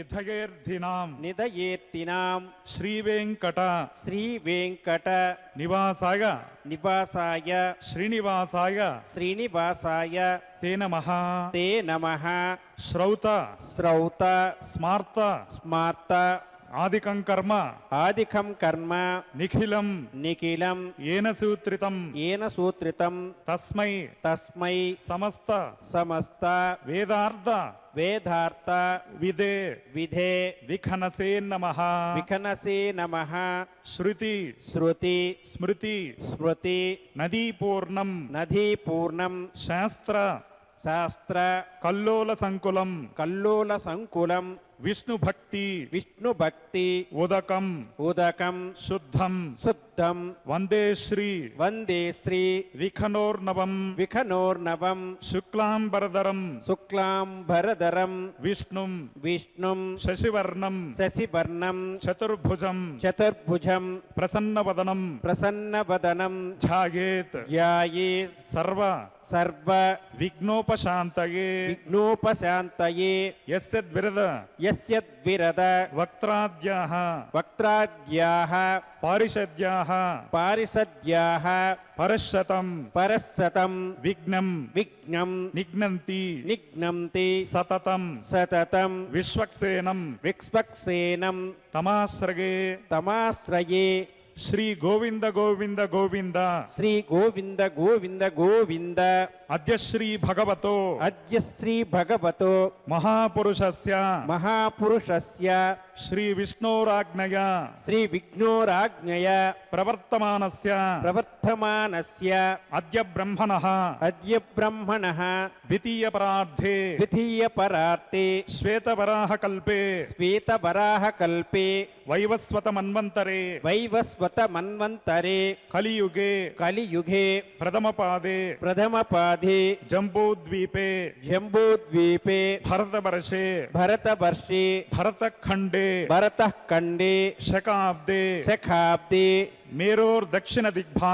निधयेर्थिनां श्रीवेंकट निवासाय श्रीनिवासाय ते नमः श्रौत स्मार्त आदिकं कर्म निखिलं येन सूत्रितं तस्मै समस्त वेदार्थ विधे विखनसे नमः श्रुति स्मृति नदीपूर्णं शास्त्र कल्लोल संकुलं विष्णु भक्ति उदकं शुद्धं वंदे श्री विखनोर्नवं शुक्लांबरधरं विष्णुं शशिवर्णं चतुर्भुजं प्रसन्नवदनं ध्यायेत् सर्व विघ्नोपशान्तये यस्यद्विरद वक्त्राद्याः पारिषद्याः परशतं विघ्नं निघ्नन्ति सततं विश्वक्सेनं तमाश्रये श्री गोविंद अद्य श्री भगवतो महापुरुषस्य श्री विष्णोराज्ञया प्रवर्तमानस्य अद्य ब्रह्मणः द्वितीय परार्थे श्वेतवराहकल्पे वैवस्वत मन्वन्तरे कलियुगे प्रथम पादे जम्बूद्वीपे भरतवर्षे भरतखंडे शकाब्दे मेरोः दक्षिण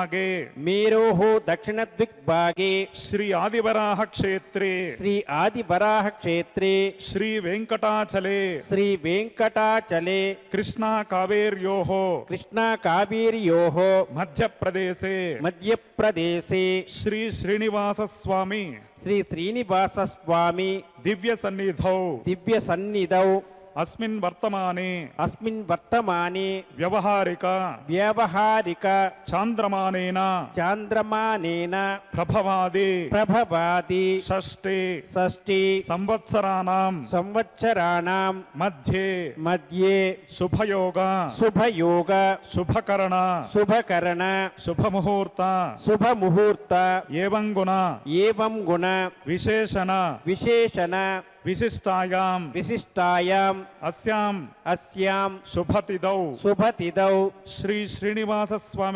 दिग्भागे श्री आदिवराह क्षेत्रे श्री वेंकटाचले कृष्णा कावेर्योः मध्यप्रदेशे श्री श्रीनिवास स्वामी दिव्य सन्निधौ अस्मिन् वर्तमाने व्यवहारिक चांद्रमानेन प्रभवादि षष्ठे संवत्सराणां मध्ये शुभयोग शुभकरण शुभमुहूर्त एवं गुण विशेषण विशिष्टायां अस्यां शुभतिदौ श्री श्रीनिवास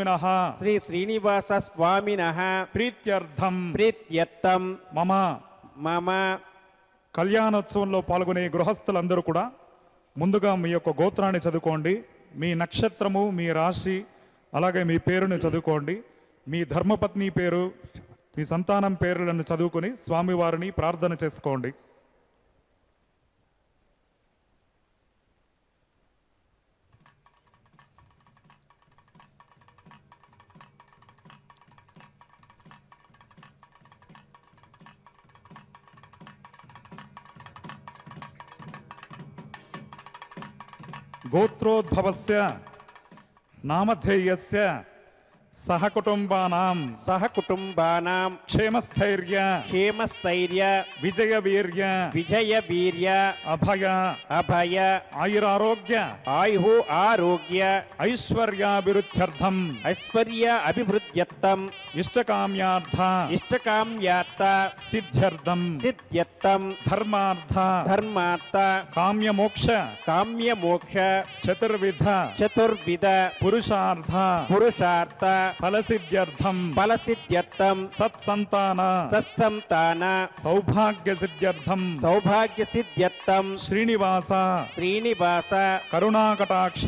स्वामिनः प्रीत्यर्थं मम కళ్యాణోత్సవంలో పాల్గొనే గృహస్థులందరూ కూడా ముందుగా మీ యొక్క గోత్రాన్ని చదువుకోండి, మీ నక్షత్రము, మీ రాశి, అలాగే మీ పేరుని చదువుకోండి. మీ ధర్మపత్ని పేరు, మీ సంతానం పేర్లను చదువుకొని స్వామివారిని ప్రార్థన చేసుకోండి. गोत्रोद्भवस्य नामधेयस्य सहकुटुंबानां क्षेमस्थैर्य विजयवीर्य अभय आयुरारोग्य ऐश्वर्याभिवृद्ध्यर्थम इष्टकाम्यार्थ सिद्ध्यर्थम धर्मार्थ काम्यमोक्ष चतुर्विध पुरुषार्थ फलसिद्ध्यर्थम सत्संतान सौभाग्यसिद्ध्यर्थम श्रीनिवास करुणाकटाक्ष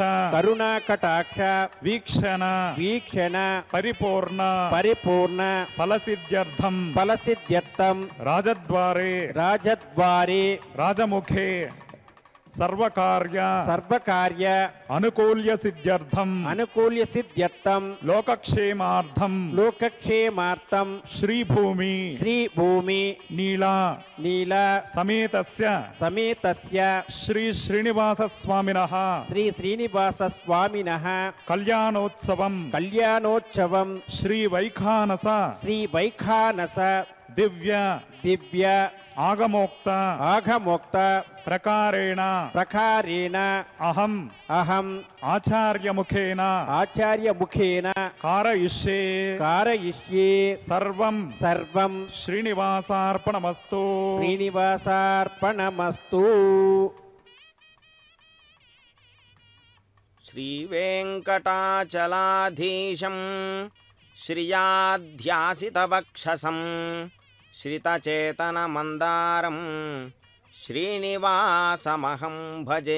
वीक्षण परिपूर्ण फलसिद्ध्यर्थम राजद्वारे राजमुखे సర్వకార్య అనుకూల్య సిద్ధ్యర్థం లోకక్షేమార్థం శ్రీభూమి నీల సమేతస్య శ్రీ శ్రీనివాస స్వామినః కళ్యాణోత్సవం శ్రీ వైఖానస దివ్య ఆగమోక్త ప్రకారేణ అహం ఆచార్యముఖేన కారయిష్యే సర్వం శ్రీనివాసార్పణమస్తు శ్రీవేంకటాచలాధీశం శ్రియాధ్యాసితవక్షసం శ్రితచేతనమందారం శ్రీనివాసమహం భజే.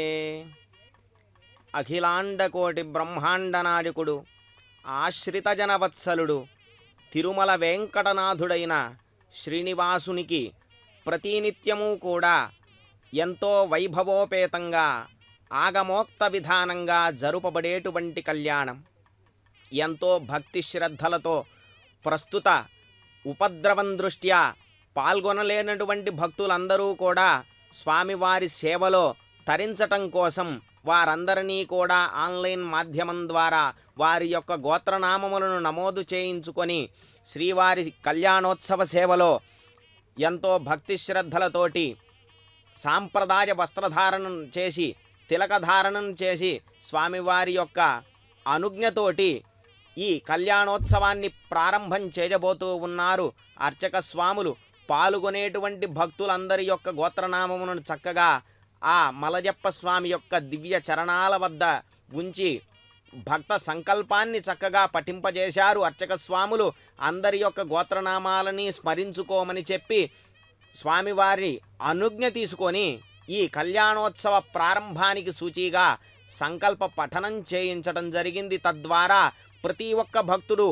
అఖిలాండకోటి బ్రహ్మాండనాయకుడు ఆశ్రితజనవత్సలుడు తిరుమల వెంకటనాథుడైన శ్రీనివాసునికి ప్రతినిత్యము కూడా ఎంతో వైభవోపేతంగా ఆగమోక్త విధానంగా జరుపబడేటువంటి కళ్యాణం ఎంతో భక్తి శ్రద్ధలతో ప్రస్తుత ఉపద్రవం దృష్ట్యా పాల్గొనలేనటువంటి భక్తులందరూ కూడా స్వామివారి సేవలో తరించటం కోసం వారందరినీ కూడా ఆన్లైన్ మాధ్యమం ద్వారా వారి యొక్క గోత్రనామములను నమోదు చేయించుకొని శ్రీవారి కళ్యాణోత్సవ సేవలో ఎంతో భక్తి శ్రద్ధలతోటి సాంప్రదాయ వస్త్రధారణం చేసి తిలకధారణం చేసి స్వామివారి యొక్క అనుజ్ఞతోటి ఈ కళ్యాణోత్సవాన్ని ప్రారంభం చేయబోతూ ఉన్నారు అర్చక స్వాములు. పాల్గొనేటువంటి భక్తులందరి యొక్క గోత్రనామములను చక్కగా ఆ మలయప్ప స్వామి యొక్క దివ్య చరణాల వద్ద ఉంచి భక్త సంకల్పాన్ని చక్కగా పఠింపజేశారు అర్చక స్వాములు. అందరి యొక్క గోత్రనామాలని స్మరించుకోమని చెప్పి స్వామివారి అనుజ్ఞ తీసుకొని ఈ కళ్యాణోత్సవ ప్రారంభానికి సూచిగా సంకల్ప పఠనం చేయించడం జరిగింది. తద్వారా ప్రతి ఒక్క భక్తుడు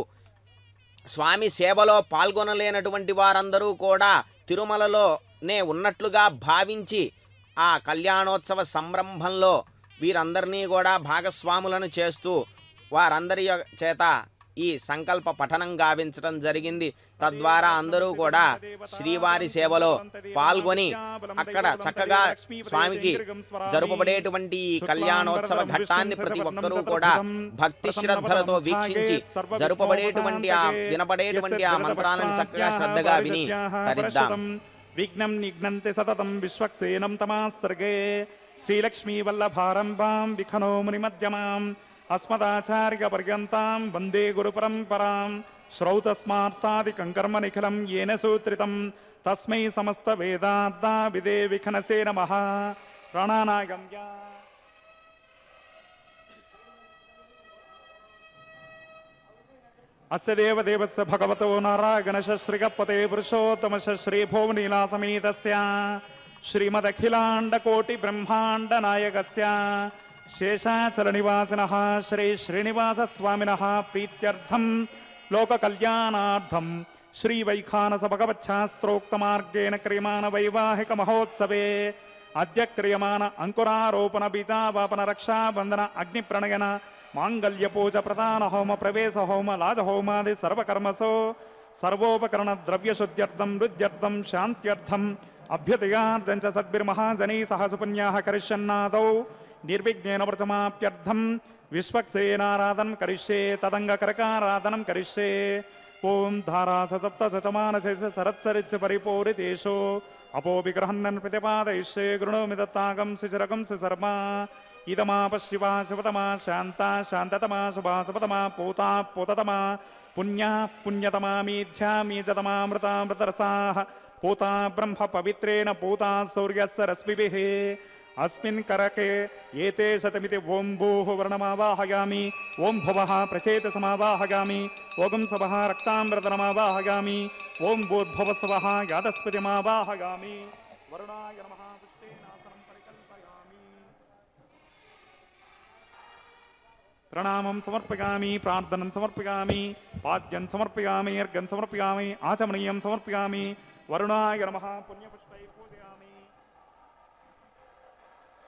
స్వామి సేవలో పాల్గొనలేనటువంటి వారందరూ కూడా తిరుమలలోనే ఉన్నట్లుగా భావించి ఆ కళ్యాణోత్సవ సంరంభంలో వీరందరినీ కూడా భాగస్వాములను చేస్తూ వారందరి చేత ఈ సంకల్ప పఠనం గావించడం జరిగింది. తద్వారా అందరూ కూడా శ్రీవారి సేవలో పాల్గొని అక్కడ చక్కగా స్వామికి జరుపబడేటువంటి ఈ కళ్యాణోత్సవ ఘట్టాన్ని ప్రతి ఒక్కరూ కూడా భక్తి శ్రద్ధలతో వీక్షించి జరుపబడేటువంటి ఆ వినపడేటువంటి ఆ మంత్రాలను చక్కగా శ్రద్ధగా విని తరిద్దాం. విఘ్నం నిఘ్నంతి సతతం విశ్వక్సేనం తమాసర్గే శ్రీలక్ష్మీ వల్లభారంభాం విఖనో మునిమధ్యమాం అస్మదాచార్య పర్యంతాం వందే గురు పరంపరాం శ్రౌతస్మార్తాదికం కర్మ నిఖిలం येन సూత్రితం తస్మై సమస్త వేదార్థ విదే విఖనసే నమః. ప్రాణానాగమ్య అస్య దేవదేవస్య భగవతో నారాయణశ శ్రీగపతే పురుషోత్తమశ శ్రీభువనీలా సమేతస్య శ్రీమదఖిలాండకోటి బ్రహ్మాండ నాయకస్య శేషాచల నివాసినః శ్రీ శ్రీనివాస స్వామినః ప్రీత్యర్థం లోక కళ్యాణార్థం శ్రీ వైఖానస భగవచ్ఛాస్త్రోక్త మార్గేణ క్రియమాణ వైవాహిక మహోత్సవే అద్య క్రియమాణ అంకురారోపణ బీజావాపన రక్షాబంధన అగ్ని ప్రణయన మాంగళ్య పూజ ప్రధాన హోమ ప్రవేశ హోమ లాజ హోమాది సర్వకర్మసో సర్వోపకరణ ద్రవ్యశుద్ధ్యర్థం వృద్ధ్యర్థం శాంత్యర్థం అభ్యుదయార్థం చ సద్భిర్మహాజనై సహ సుపుణ్యాః కరిష్యన్నాదౌ నిర్విఘ్నేన వ్రతమాప్యర్థం విశ్వక్సేనారాధనం కరిష్యే తదంగకరకారాధనం కరిష్యే. ఓం ధారాస సప్త సచమానశేష సరత్సరిత్స పరిపూరితేషు అపో విగ్రహన్నన్ ప్రతిపాదయిష్యే గృణోమి దత్తాగం శిశిరకం శిశర్మా ఇదమాప శివా శివతమా శాంతా శాంతతమా శుభా శుభతమా పూతా పూతతమా పుణ్యా పుణ్యతమా మీథ్యా మీజతమామృతామృతరసాః పూతా బ్రహ్మ పవిత్రేణ పూతా సూర్యస్య రశ్మిభిః अस्मिन् करके एते शतमिति ओं भूः वर्णमावाहयामि ओं भुवः प्रचेतसमावाहयामि ओं सवः रक्तामृतमावाहयामि ओं भूर्भुवस्वः यादस्पतिमावाहयामि वरुणाय नमः पुष्टेनासनं परिकल्पयामि प्रणामं समर्पयामि प्रार्थनं समर्पयामि पाद्यं समर्पयामि अर्घ्यं समर्पयामि आचमनीयं समर्पयामि वरुणाय नमः पुण्यपुष्पै पूजयामि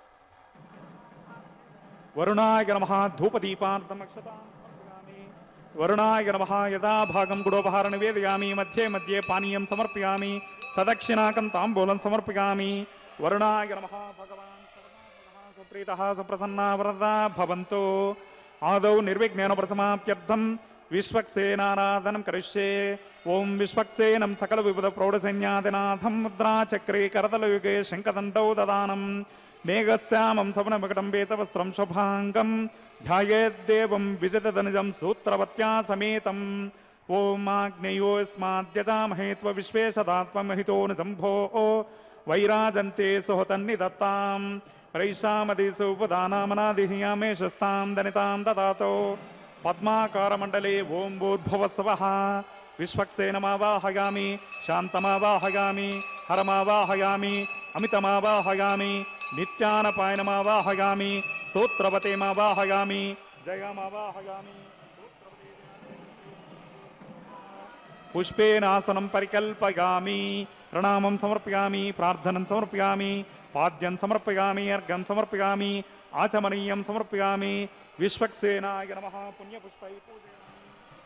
वरुणाय नमः धूपदीपार्थमक्षतां समर्पयामि वरुणाय नमः यदा भागं गुडोपहार निवेदयामि मध्ये मध्ये पानीयं समर्पयामि सदक्षिणाकं ताम्बूलं समर्पयामि वरुणाय नमः भगवान् सर्वात्मकः सुप्रीतः सुप्रसन्ना वरदा भवन्तु आदौ निर्विघ्नेन प्रसमाप्त्यर्थं विश्वक्सेनाराधनं करिष्ये ओं विश्वक्सेनं सकलविबुधप्रौढसैन्यादिनाथं मुद्राचक्रे करतलयुगे शङ्खदण्डौ ददानं मेघश्यामं सवनमकटं वेतवस्त्रं शुभाङ्गं ध्यायेद्देवं विजितधनुजं सूत्रवत्या समेतम् ओम आग्नेयोस्माद्यजामहे त्वविश्वेशदात्ममहितो न शम्भो वैराजन्ते सुहतन्निदत्तां प्रैषामदिषु उपदानामनादिह्यामेशस्तां दनितां ददातो पद्माकारमण्डले ओं भूर्भुवस्वः विश्वक्सेनमावाहयामि शान्तमावाहयामि हरमावाहयामि अमितमावाहयामि नित्यानपायनमावाहयामि सूत्रवतेमावाहयामि जयमावाहयामि पुष्पेनासनं परिकल्पयामि प्रणामं समर्पयामि प्रार्थनं समर्पयामि पाद्यं समर्पयामि अर्घ्यं समर्पयामि आचमनीयं समर्पयामि विश्वक्सेनाय नमः पुण्यपुष्पै पूजयामि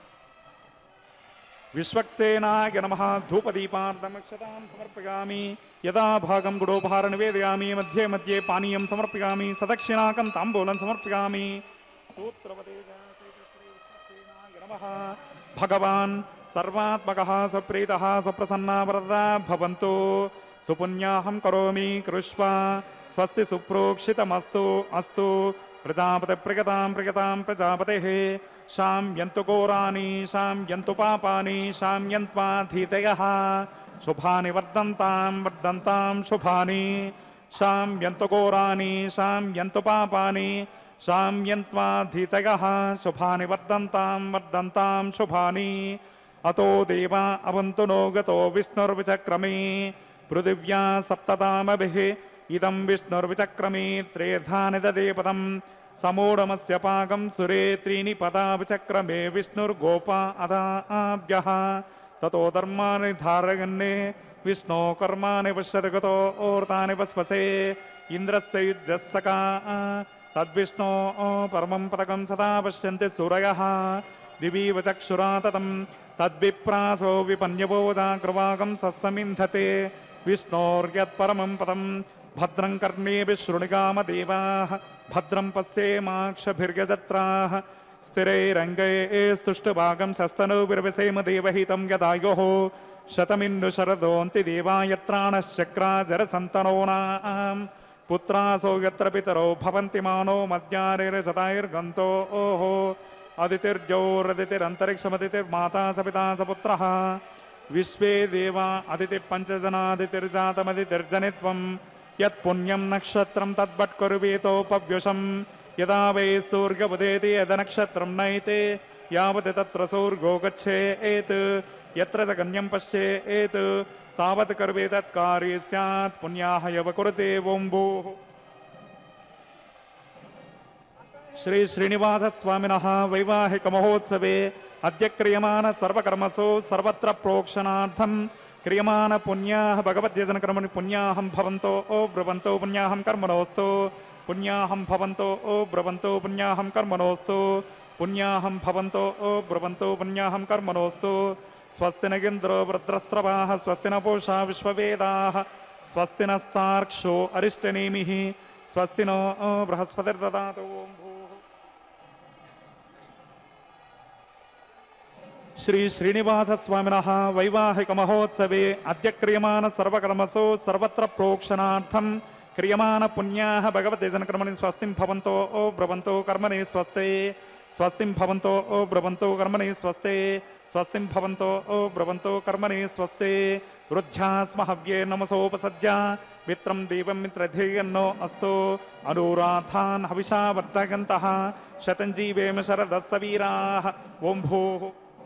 विश्वक्सेनाय नमः धूपदीपार्थमक्षतां समर्पयामि यदा भागं गुडोपहार निवेदयामि मध्ये मध्ये पानीयं समर्पयामि सदक्षिणाकं ताम्बूलं समर्पयामि सूत्रवते विश्वक्सेनाय नमः भगवान् सर्वात्मकः सुप्रीतः सुप्रसन्ना वरदा भवन्तु सुपुण्याहं करोमि कृष्वा स्वस्ति सुप्रोक्षितमस्तु अस्तु प्रजापतिप्रियतां प्रजापतेः शाम्यन्तु घोराणि शाम्यन्तु पापानि शाम्यन्त्वाधीतयः शुभानि वर्धन्तां शुभानि शाम्यन्तु घोराणि शाम्यन्तु पापानि शाम्यन्त्वाधीतयः शुभानि वर्धन्तां शुभानि अतो देवा अवन्तु नो गतो विष्णुर्विचक्रमे पृथिव्या सप्ततामभिः इदं विष्णुर्विचक्रमे त्रेधा निददे पदं समूढमस्य पाकं सुरे त्रीणि पदा विचक्रमे विष्णुर्गोपा अदाभ्यः ततो धर्माणि धारयन्ने विष्णो कर्माणि पश्यति गतो ओर्तानि वस्वसे इन्द्रस्य युज्यस्सका तद्विष्णो परमं पदकं सदा पश्यन्ति सूरयः दिवीव चक्षुरा ततं तद्विप्रासो विपन्यवोजाग्रवागं सस्समिन्धते विष्णोर्यत्परमं पदं भद्रं कर्णेभिः शृणुगामदेवाः भद्रं पश्येमाक्षभिर्यजत्राः स्थिरैरङ्गैस्तुष्टभागं शस्तनोर्विसेम देवहितं यदायोः शतमिन्नु शरदोऽन्ति देवा यत्राणश्चक्राजरसन्तनोनां पुत्रासो यत्र पितरो भवन्ति मानो मध्यानिर्शताैर्गन्तो ओहो अदितिर्जौरदितिरन्तरिक्षमदितिर्माता स पिता स पुत्रः विश्वे देवा अदितिः पञ्चजनादितिर्जातमदितिर्जनित्वं यत्पुण्यं नक्षत्रं तद्भट्कुरुवेतोपव्युषं यदा वै सूर्यमुदेति यदनक्षत्रं नैते यावत् तत्र सूर्यो गच्छेत् यत्र च गण्यं पश्येत् तावत् कर्वे तत्कार्ये स्यात् पुण्याः यव कुरुते ओं भूः श्री श्रीनिवास स्वामिनः वैवाहिक महोत्सवे अद्य क्रियमान सर्वकर्मसु सर्वत्र प्रोक्षणार्थं क्रियमान पुण्याः भगवद्यजनकर्मणि पुण्याहं भवन्तो ओ ब्रुवन्तो पुण्याहं कर्मणोऽस्तु पुण्याहं भवन्तो ओ ब्रुवन्तो पुण्याहं कर्मणोऽस्तु पुण्याहं भवन्तो ओ ब्रुवन्तो पुण्याहं कर्मणोऽस्तु स्वस्ति न इन्द्रो वृत्रस्रवाः स्वस्ति न पूषा विश्ववेदाः स्वस्ति नस्तार्क्ष्यो अरिष्टनेमिः स्वस्ति नो बृहस्पतिर्ददातु ओं भूः श्री श्रीनिवास स्वामिनः वैवाहिक महोत्सवे अद्य क्रियमान सर्वकर्मसु सर्वत्र प्रोक्षणार्थं क्रियमान पुण्याः भगवद्यजनकर्मणि स्वस्तिं भवन्तो ओ ब्रुवन्तो कर्मणि स्वस्ते स्वस्तिं भवन्तो ओ ब्रुवन्तो कर्मणि स्वस्ते स्वस्तिं भवन्तो ओ ब्रुवन्तो कर्मणि स्वस्ते वृद्ध्यास्म हव्ये नमसोपसद्य मित्रं देवं मित्रधेयन्नो अस्तु अनुराधान् हविषा वर्धयन्तः शतं जीवेम शरदः वीराः ओं भूः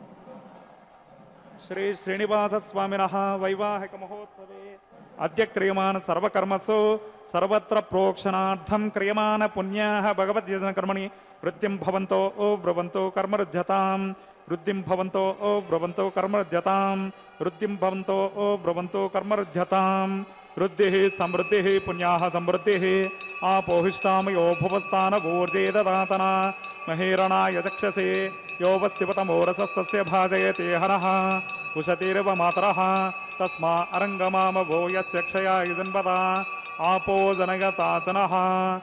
श्री श्रीनिवास स्वामिनः वैवाहिक महोत्सवे अद्य क्रियमान सर्वकर्मसु सर्वत्र प्रोक्षणार्थं क्रियमान पुण्याः भगवद्यजनकर्मणि वृद्धिं भवन्तो ओ ब्रुवन्तो कर्मरुध्यतां वृद्धिं भवन्तो ओ ब्रुवन्तो कर्मरुध्यतां वृद्धिं भवन्तो ओ ब्रुवन्तो कर्मरुध्यतां वृद्धिः समृद्धिः पुण्याः समृद्धिः आपोहिष्टामयो भुवस्तानगोर्जे ददातना महेरणाय चक्षसे योऽवस्तिपतमोरसस्तस्य भाजयते हरः उशतिर्व मातरः तस्मा अरङ्गमामवो यस्य क्षयाय जन्मदा आपो जनगताचनः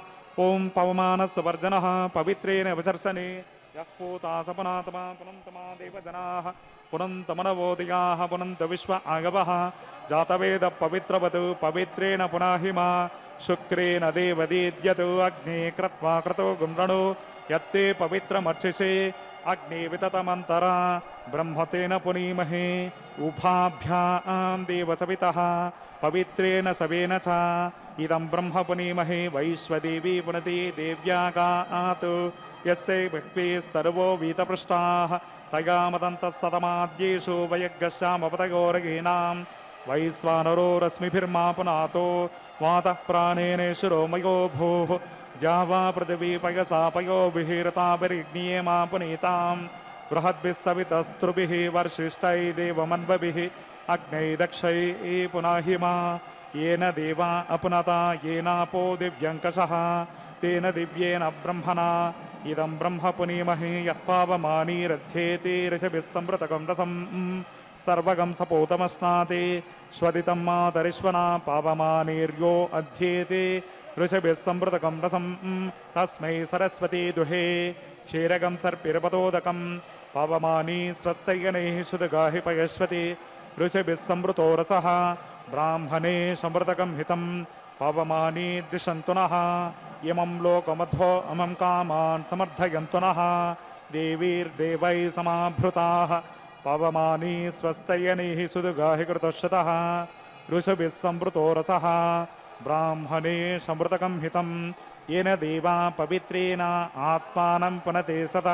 ॐ पवमानस्वर्जनः पवित्रेण विचर्षणे यः पूता सपनात्मा पुनन्तमा देवजनाः पुनन्तमनवोदयाः पुनन्त विश्व आगवः जातवेद पवित्रवत् पवित्रेण पुनाहिमा शुक्रेण देवदीद्यत् अग्ने कृत्वा क्रतो गुण्रणो यत्ते पवित्रमर्चिषे अग्ने विततमन्तरा ब्रह्मतेन पुनीमहे उभाभ्यां देवसवितः पवित्रेण सवेन च इदं ब्रह्म पुनीमहे वैश्वदेवी पुनति देव्यागात् यस्य भक्तिस्तर्वो वीतपृष्टाः तयामदन्तः सतमाद्येषु वयग्गश्यामपतगोरगीणां वैश्वानरोरश्मिभिर्मा पुनातो वातः प्राणेनेश्वरोमयो भूः द्यावा पृथिवी पयसा पयोभिरताभिर्ग्नीयेमा पुनीतां बृहद्भिः सवितस्त्रुभिः वर्षिष्ठैः देवमन्वभिः अग्नैः दक्षैः पुनाहिमा येन देवा अपुनता येनापो दिव्यङ्कषः तेन दिव्येन ब्रह्मणा इदं ब्रह्म पुनीमहे यत्पावमानीरध्येते ऋषभिः संवृतकं रसं सर्वगं सपोतमस्नाते स्वदितं मातरिश्वना पावमानीर्यो अध्येते ऋषभिः संवृतकं रसं तस्मै सरस्वती दुहे क्षीरगं सर्पिर्पतोदकं पावमानी स्वस्तयनैः सुदगाहि पयस्वति ऋषभिः संवृतो रसः ब्राह्मणे समृतकं हितं पावमानी दिशन्तु नः इमं लोकमध्वो अमं कामान् समर्थयन्तु नः देवीर्देवैः समाभृताः पावमानी स्वस्तयनैः सुदगाहि कृतश्रुतः ऋषभिः संवृतो रसः ब्राह्मणे समृतकं हितं येन देवा पवित्रेण आत्मानं पुनते सदा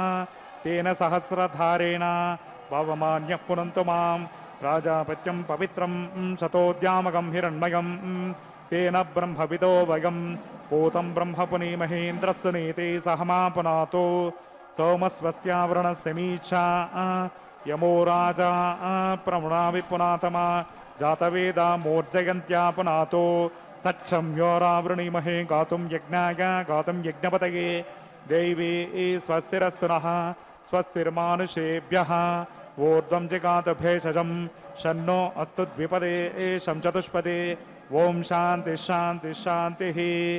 तेन सहस्रधारेण पावमान्यः पुनन्तु मां राजापत्यं पवित्रं शतोद्यामकं हिरण्मयं तेन ब्रह्मविदो वयं पूतं ब्रह्म पुनीमहेन्द्रस्य नीते सहमा पुनातो सोमस्वस्यावरणस्य मीच्छा यमो राजा प्रमुणावि पुनातमा जातवेदा मोर्जयन्त्या पुनातो तच्छम्योरावृणीमहे गातुं यज्ञाय गातुं यज्ञपतये दैवी स्वस्तिरस्तु नः स्वस्तिर्मानुषेभ्यः ऊर्ध्वं जिगात भेषजं शन्नो अस्तु द्विपदे शं चतुष्पदे ओम शांति शांति शांति।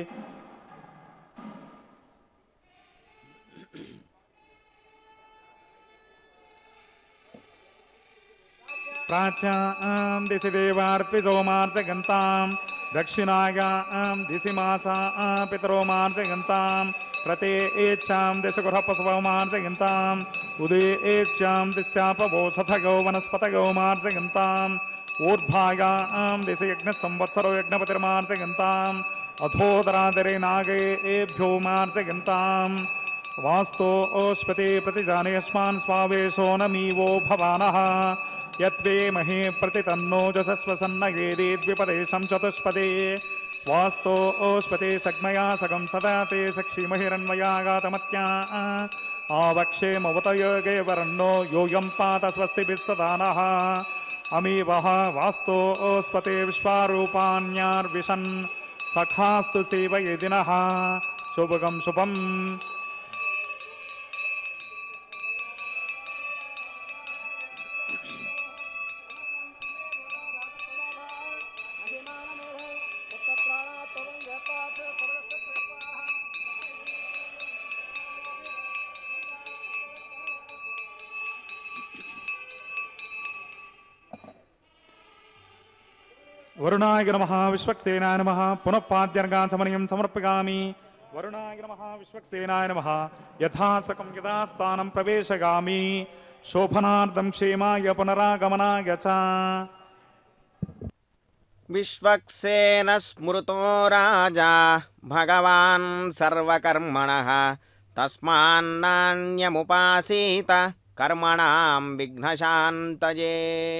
प्राच्यां दिशि देवार्पितोमार्जगन्तां दक्षिणायां दिशि मासा पितरोमार्जगन्तां प्रते एच्छां दिशगुरपशवमार्जगन्ताम् उदे एच्छां दिस्यापवोषथगो वनस्पतगो मार्जगन्ताम् ऊर्ध्वायां दिशि यज्ञसंवत्सरो यज्ञपतिर्मार्जगन्ताम् अधोदरादरे नागे एभ्यो मार्जगन्ताम् वास्तो ओष्पते प्रतिजाने अस्मान् स्वावेशो नमीवो भवानः यत्वे महे प्रतितन्नो जसस्वसन्नगेदे द्विपदेशं चतुष्पदे वास्तो ओष्पते सग्मया सगं सदा ते सक्षीमहिरन्मया गातमत्या आवक्षे मवतयोगे वरन्नो योऽयं पात स्वस्तिभिः सदा नः अमीवः वास्तो ओष्पते विश्वारूपाण्यार्विशन् सखास्तु सेवयेदिनः शुभगं शुभम्। वरुणाय नमः विश्वक्सेनाय नमः पुनः पाद्यर्गाचमनीयं समर्पयामि। वरुणाय नमः विश्वक्सेनाय नमः यथासकं यथास्थानं प्रवेशयामि शोभनार्थं क्षेमाय पुनरागमनाय च। विश्वक्सेन स्मृतो राजा भगवान् सर्वकर्मणः तस्मान्नान्यमुपासीत कर्मणां विघ्नशान्तये।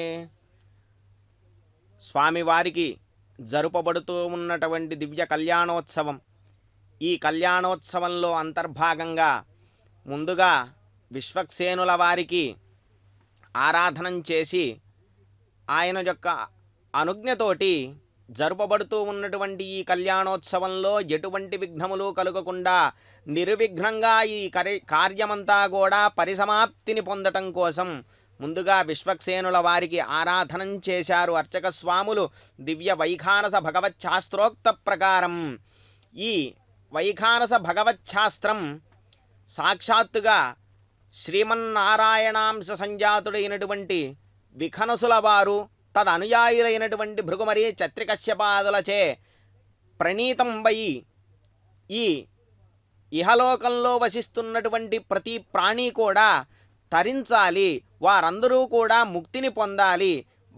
స్వామివారికి జరుపబడుతూ ఉన్నటువంటి దివ్య కళ్యాణోత్సవం. ఈ కళ్యాణోత్సవంలో అంతర్భాగంగా ముందుగా విశ్వక్సేనుల వారికి ఆరాధనం చేసి ఆయన యొక్క అనుజ్ఞతోటి జరుపబడుతూ ఉన్నటువంటి ఈ కళ్యాణోత్సవంలో ఎటువంటి విఘ్నములు కలుగకుండా నిర్విఘ్నంగా ఈ కార్యమంతా కూడా పరిసమాప్తిని పొందటం కోసం ముందుగా విశ్వక్సేనుల వారికి ఆరాధనం చేశారు అర్చక స్వాములు. దివ్య వైఖానస భగవచ్ఛాస్త్రోక్త ప్రకారం ఈ వైఖానస భగవచ్ఛాస్త్రం సాక్షాత్తుగా శ్రీమన్నారాయణాంశ సంజాతుడైనటువంటి విఖనసుల వారు తదనుయాయులైనటువంటి భృగుమరి చత్రికశ్యపాదులచే ప్రణీతం వై ఈ ఇహలోకంలో వసిస్తున్నటువంటి ప్రతి ప్రాణి కూడా తరించాలి, వారందరూ కూడా ముక్తిని పొందాలి,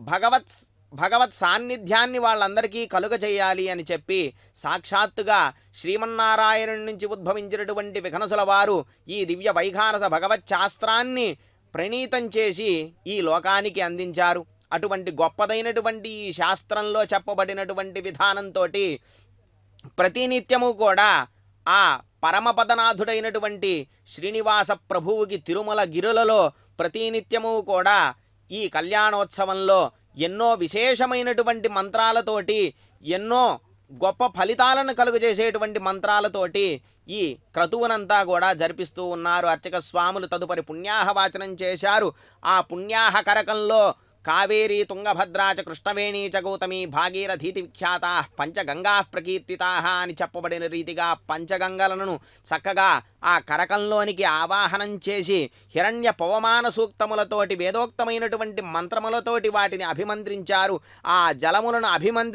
భగవత్ సాన్నిధ్యాన్ని వాళ్ళందరికీ కలుగజేయాలి అని చెప్పి సాక్షాత్తుగా శ్రీమన్నారాయణుడి నుంచి ఉద్భవించినటువంటి విఘనసుల వారు ఈ దివ్య వైఖానస భగవచ్ఛాస్త్రాన్ని ప్రణీతం చేసి ఈ లోకానికి అందించారు. అటువంటి గొప్పదైనటువంటి ఈ శాస్త్రంలో చెప్పబడినటువంటి విధానంతో ప్రతినిత్యము కూడా ఆ పరమపదనాథుడైనటువంటి శ్రీనివాస ప్రభువుకి తిరుమల గిరులలో ప్రతినిత్యము కూడా ఈ కళ్యాణోత్సవంలో ఎన్నో విశేషమైనటువంటి మంత్రాలతోటి ఎన్నో గొప్ప ఫలితాలను కలుగజేసేటువంటి మంత్రాలతోటి ఈ క్రతువునంతా కూడా జరిపిస్తూ ఉన్నారు అర్చక స్వాములు. తదుపరి పుణ్యాహవాచనం చేశారు. ఆ పుణ్యాహ కరకంలో కావేరీ తుంగభద్రా చ కృష్ణవేణీ చ గౌతమి భాగీరథీతి విఖ్యాతా పంచగంగా ప్రకీర్తితా అని చెప్పబడిన రీతిగా పంచగంగలను చక్కగా ఆ కరకంలోనికి ఆవాహనం చేసి హిరణ్య పవమాన సూక్తములతోటి వేదోక్తమైనటువంటి మంత్రములతోటి వాటిని అభిమంత్రించారు. ఆ జలములను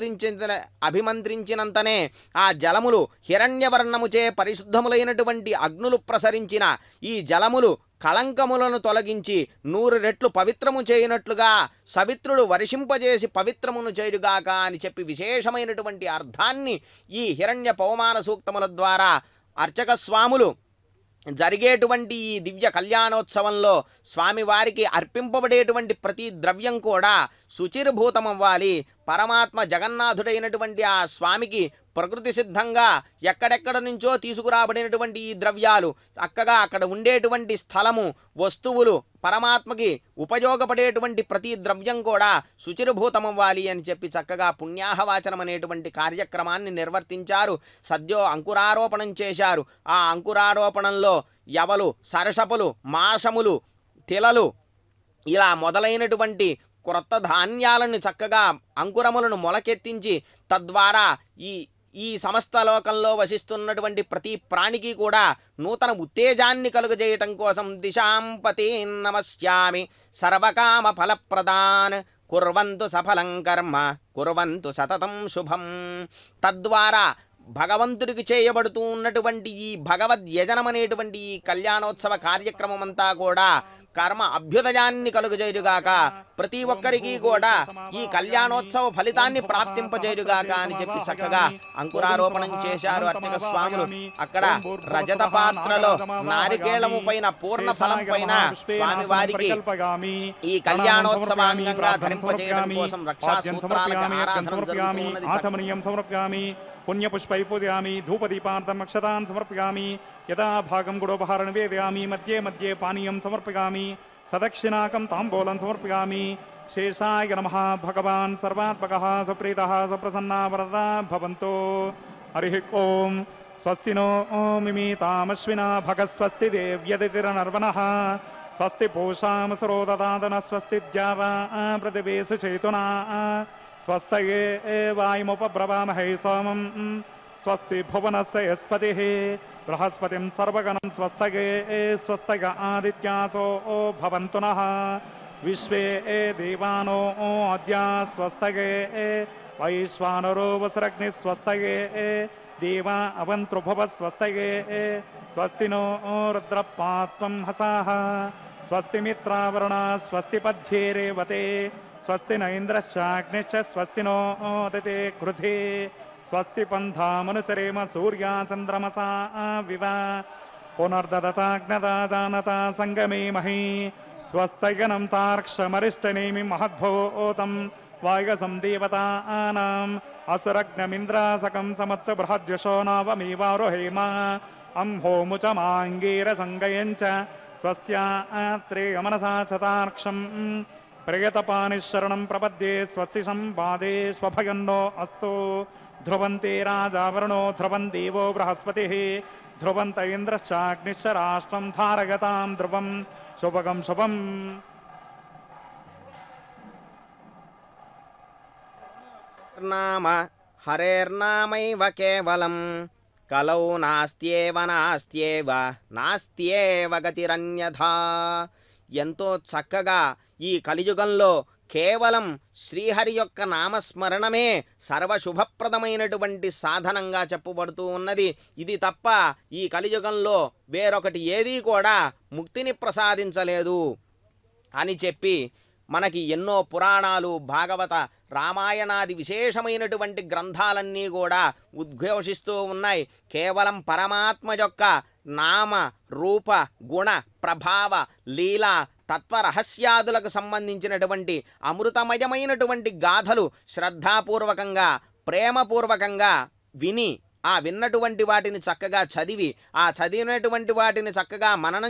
అభిమంత్రించినంతనే ఆ జలములు హిరణ్యవర్ణముచే పరిశుద్ధములైనటువంటి అగ్నులు ప్రసరించిన ఈ జలములు కళంకములను తొలగించి 100 రెట్లు పవిత్రము చేయనట్లుగా సవిత్రుడు వర్షింపజేసి పవిత్రమును చేయుగాక అని చెప్పి విశేషమైనటువంటి అర్థాన్ని ఈ హిరణ్య పవమాన సూక్తముల ద్వారా అర్చక స్వాములు జరిగేటువంటి ఈ దివ్య కళ్యాణోత్సవంలో స్వామివారికి అర్పింపబడేటువంటి ప్రతి ద్రవ్యం కూడా శుచిర్భూతమవ్వాలి. పరమాత్మ జగన్నాథుడైనటువంటి ఆ స్వామికి ప్రకృతి సిద్ధంగా ఎక్కడెక్కడ నుంచో తీసుకురాబడినటువంటి ఈ ద్రవ్యాలు చక్కగా అక్కడ ఉండేటువంటి స్థలము వస్తువులు పరమాత్మకి ఉపయోగపడేటువంటి ప్రతి ద్రవ్యం కూడా శుచిర్భూతమవ్వాలి అని చెప్పి చక్కగా పుణ్యాహవాచనం అనేటువంటి కార్యక్రమాన్ని నిర్వర్తించారు. సద్యో అంకురారోపణం చేశారు. ఆ అంకురారోపణంలో యవలు, సరసపులు, మాషములు, తిలలు ఇలా మొదలైనటువంటి క్రొత్త ధాన్యాలను చక్కగా అంకురములను మొలకెత్తించి తద్వారా ఈ సమస్త లోకంలో వసిస్తున్నటువంటి ప్రతి ప్రాణికి కూడా నూతన ఉత్తేజాన్ని కలుగజేయటం కోసం దిశాంపతి నమస్యామి సర్వకామ ఫలప్రదాన్ కుర్వంతు సఫలం కర్మ కుర్వంతు సతతం శుభం. తద్వారా భగవంతుడికి చేయబడుతూ ఉన్నటువంటి ఈ భగవద్యజనం అనేటువంటి ఈ కళ్యాణోత్సవ కార్యక్రమం అంతా కూడా కర్మ అభ్యుదయాన్ని కలుగజేయుగాక, ప్రతి ఒక్కరికి కూడా ఈ కళ్యాణోత్సవ ఫలితాన్ని ప్రాప్తింపజేయుగాక అని చెప్పి చక్కగా అంకురారోపణం చేశారు అర్చక స్వాములు. అక్కడ రజత పాత్రలో నారికేళము పైన పూర్ణ ఫలం పైన స్వామివారికి ఈ కళ్యాణోత్సవాంగంగా ధరింపజేయడం కోసం రక్షా సూత్రాలకు ఆరాధన జరుగుతున్నది. పుణ్యపుష్పై పూజయామి ధూపదీపార్థం అక్షతాన్ సమర్పయామి యదా భాగం గుడోపహార నివేదయామి మధ్యే మధ్యే పానీయం సమర్పయామి సదక్షిణాకం తాంబూలం సమర్పయామి. శేషాయ నమః. భగవాన్ సర్వాత్మకః సుప్రీతః సుప్రసన్నా వరదా భవంతో. హరి ఓం. స్వస్తి నో మిమీతామశ్వినా భగస్వస్తి దేవ్యదితిరనర్వణః స్వస్తి పూషామసరో దదాదన స్వస్తి ద్యావా పృథివీషు చేతునా స్వస్తయే వాయుముపబ్రవామహే సోమం స్వస్తి భువనస్య యస్పతిః బృహస్పతిం సర్వగణం స్వస్తయే స్వస్తయ ఆదిత్యాసో భవంతు నః విశ్వే దేవానో అద్య స్వస్తయే వైశ్వానరో వసురగ్ని స్వస్తయే దేవా అవంతృభవ స్వస్తయే స్వస్తి నో రుద్రపాత్వం హసాః స్వస్తి మిత్రావరుణ స్వస్తి పథ్యే రేవతే స్వస్తి న ఇంద్రశ్చాగ్నిశ్చ స్వస్తి నో దతే కృధే స్వస్తి పంథామనుచరేమ సూర్యా చంద్రమసా వివ పునర్దదతాగ్నదా జానతా సంగమే మహీ స్వస్తగనం తార్క్షమరిష్టనేమి మహద్భూతం వాయసం దేవతానాం అసురగ్నమింద్రాసకం సమత్స బృహద్యశో నవమీవారుహేమ అంహోముచమాంగీర సంగయంచ స్వస్త్యాత్రేయ మనసా శతార్క్షం ప్రియతపానిశరణం ప్రపద్యే స్వస్తి సంపాదే స్వభయన్నో అస్తు ధ్రువంతే రాజావరుణో ధ్రువం దేవో బృహస్పతి ధ్రువంత ఇంద్రశ్చాగ్నిశ్చ రాష్ట్రం ధారయతాం ధ్రువం శుభగం శుభం. నామ హరేర్నామైవ కేవలం కలౌ నాస్త్యేవ నాస్త్యేవ నాస్త్యేవ గతిరన్యథా. ఎంతో చక్కగా ఈ కలియుగంలో కేవలం శ్రీహరి యొక్క నామస్మరణమే సర్వశుభప్రదమైనటువంటి సాధనంగా చెప్పబడుతూ ఉన్నది. ఇది తప్ప ఈ కలియుగంలో వేరొకటి ఏదీ కూడా ముక్తిని ప్రసాదించలేదు అని చెప్పి మనకి ఎన్నో పురాణాలు, భాగవత, రామాయణాది విశేషమైనటువంటి గ్రంథాలన్నీ కూడా ఉద్ఘోషిస్తూ ఉన్నాయి. కేవలం పరమాత్మ యొక్క నామ, రూప, గుణ, ప్రభావ, లీల, తత్వరహస్యాదులకు సంబంధించినటువంటి అమృతమయమైనటువంటి గాథలు శ్రద్ధాపూర్వకంగా, ప్రేమపూర్వకంగా విని ఆ విన్నటువంటి వాటిని చక్కగా చదివి, ఆ చదివినటువంటి వాటిని చక్కగా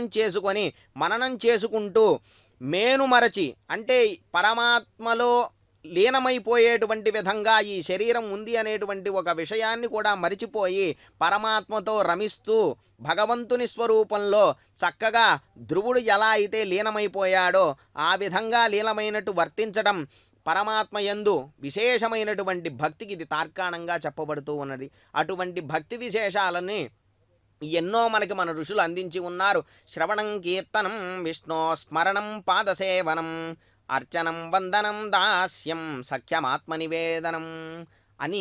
మననం చేసుకుంటూ మేనుమరచి, అంటే పరమాత్మలో లీనమైపోయేటువంటి విధంగా ఈ శరీరం ఉంది అనేటువంటి ఒక విషయాన్ని కూడా మరిచిపోయి పరమాత్మతో రమిస్తూ భగవంతుని స్వరూపంలో చక్కగా ధ్రువుడు ఎలా అయితే లీనమైపోయాడో ఆ విధంగా లీనమైనట్టు వర్తించడం పరమాత్మ యందు విశేషమైనటువంటి భక్తికి ఇది తార్కాణంగా చెప్పబడుతూ ఉన్నది. అటువంటి భక్తి విశేషాలని ఎన్నో మనకి మన ఋషులు అందించి ఉన్నారు. శ్రవణం, కీర్తనం, విష్ణో స్మరణం, పాదసేవనం, అర్చనం, వందనం, దాస్యం, సఖ్యమాత్మనివేదనం అని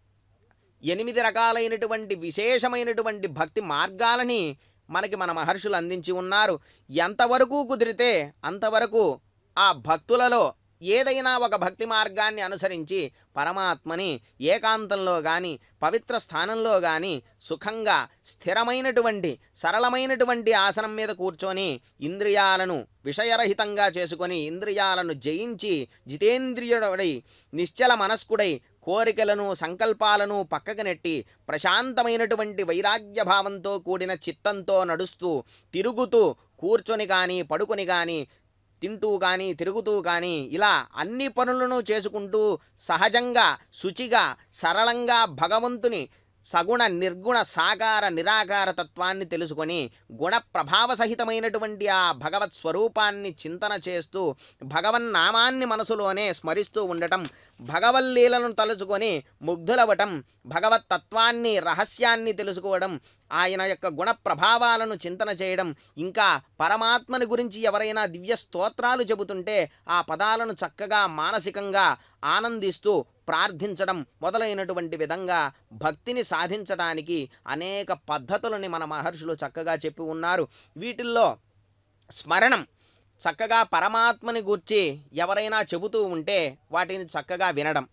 8 రకాలైనటువంటి విశేషమైనటువంటి భక్తి మార్గాలని మనకి మన మహర్షులు అందించి ఉన్నారు. ఎంతవరకు కుదిరితే అంతవరకు ఆ భక్తులలో ఏదైనా ఒక భక్తి మార్గాన్ని అనుసరించి పరమాత్మని ఏకాంతంలో కానీ, పవిత్ర స్థానంలో కానీ సుఖంగా స్థిరమైనటువంటి సరళమైనటువంటి ఆసనం మీద కూర్చొని ఇంద్రియాలను విషయరహితంగా చేసుకొని ఇంద్రియాలను జయించి జితేంద్రియుడై నిశ్చల మనస్కుడై కోరికలను, సంకల్పాలను పక్కకు నెట్టి ప్రశాంతమైనటువంటి వైరాగ్య భావంతో కూడిన చిత్తంతో నడుస్తూ, తిరుగుతూ, కూర్చొని కానీ, పడుకొని కానీ, తింటూ కానీ, తిరుగుతూ కానీ, ఇలా అన్ని పనులను చేసుకుంటూ సహజంగా, శుచిగా, సరళంగా భగవంతుని సగుణ, నిర్గుణ, సాకార, నిరాకార తత్వాన్ని తెలుసుకొని గుణ ప్రభావ సహితమైనటువంటి ఆ భగవత్ స్వరూపాన్ని చింతన చేస్తూ భగవన్నామాన్ని మనసులోనే స్మరిస్తూ ఉండటం, భగవల్లీలను తలుచుకొని ముగ్ధులవటం, భగవత్ తత్వాన్ని, రహస్యాన్ని తెలుసుకోవడం, ఆయన యొక్క గుణ ప్రభావాలను చింతన చేయడం, ఇంకా పరమాత్మని గురించి ఎవరైనా దివ్య స్తోత్రాలు చెబుతుంటే ఆ పదాలను చక్కగా మానసికంగా ఆనందిస్తూ ప్రార్థించడం మొదలైనటువంటి విధంగా భక్తిని సాధించడానికి అనేక పద్ధతులని మన మహర్షులు చక్కగా చెప్పి ఉన్నారు. వీటిల్లో స్మరణం, చక్కగా పరమాత్మని గూర్చి ఎవరైనా చెబుతూ ఉంటే వాటిని చక్కగా వినడం,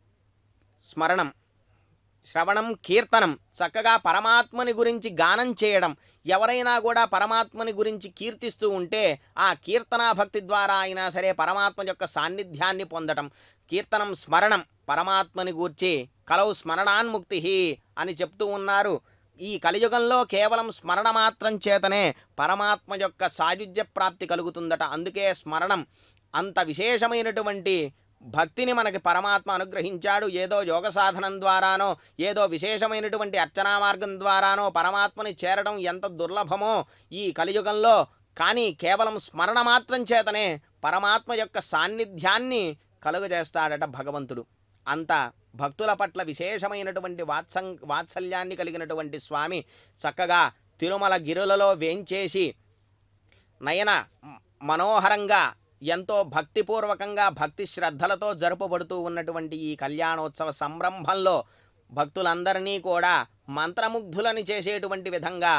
స్మరణం. శ్రవణం, కీర్తనం, చక్కగా పరమాత్మని గురించి గానం చేయడం. ఎవరైనా కూడా పరమాత్మని గురించి కీర్తిస్తూ ఉంటే ఆ కీర్తనా భక్తి ద్వారా అయినా సరే పరమాత్మ యొక్క సాన్నిధ్యాన్ని పొందడం. కీర్తనం, స్మరణం, పరమాత్మని గూర్చి కలౌ స్మరణాన్ముక్తి అని చెప్తూ ఉన్నారు. ఈ కలియుగంలో కేవలం స్మరణ మాత్రం చేతనే పరమాత్మ యొక్క సాయుధ్య ప్రాప్తి కలుగుతుందట. అందుకే స్మరణం అంత విశేషమైనటువంటి భక్తిని మనకి పరమాత్మ అనుగ్రహించాడు. ఏదో యోగ సాధనం ద్వారానో, ఏదో విశేషమైనటువంటి అర్చనా మార్గం ద్వారానో పరమాత్మని చేరడం ఎంత దుర్లభమో ఈ కలియుగంలో. కానీ కేవలం స్మరణ మాత్రం చేతనే పరమాత్మ యొక్క సాన్నిధ్యాన్ని కలుగజేస్తాడట భగవంతుడు. అంత భక్తుల పట్ల విశేషమైనటువంటి వాత్సల్యాన్ని కలిగినటువంటి స్వామి చక్కగా తిరుమల గిరులలో వేంచేసి నయన మనోహరంగా ఎంతో భక్తిపూర్వకంగా భక్తి శ్రద్ధలతో జరుపబడుతూ ఉన్నటువంటి ఈ కళ్యాణోత్సవ సంరంభంలో భక్తులందరినీ కూడా మంత్రముగ్ధులని చేసేటువంటి విధంగా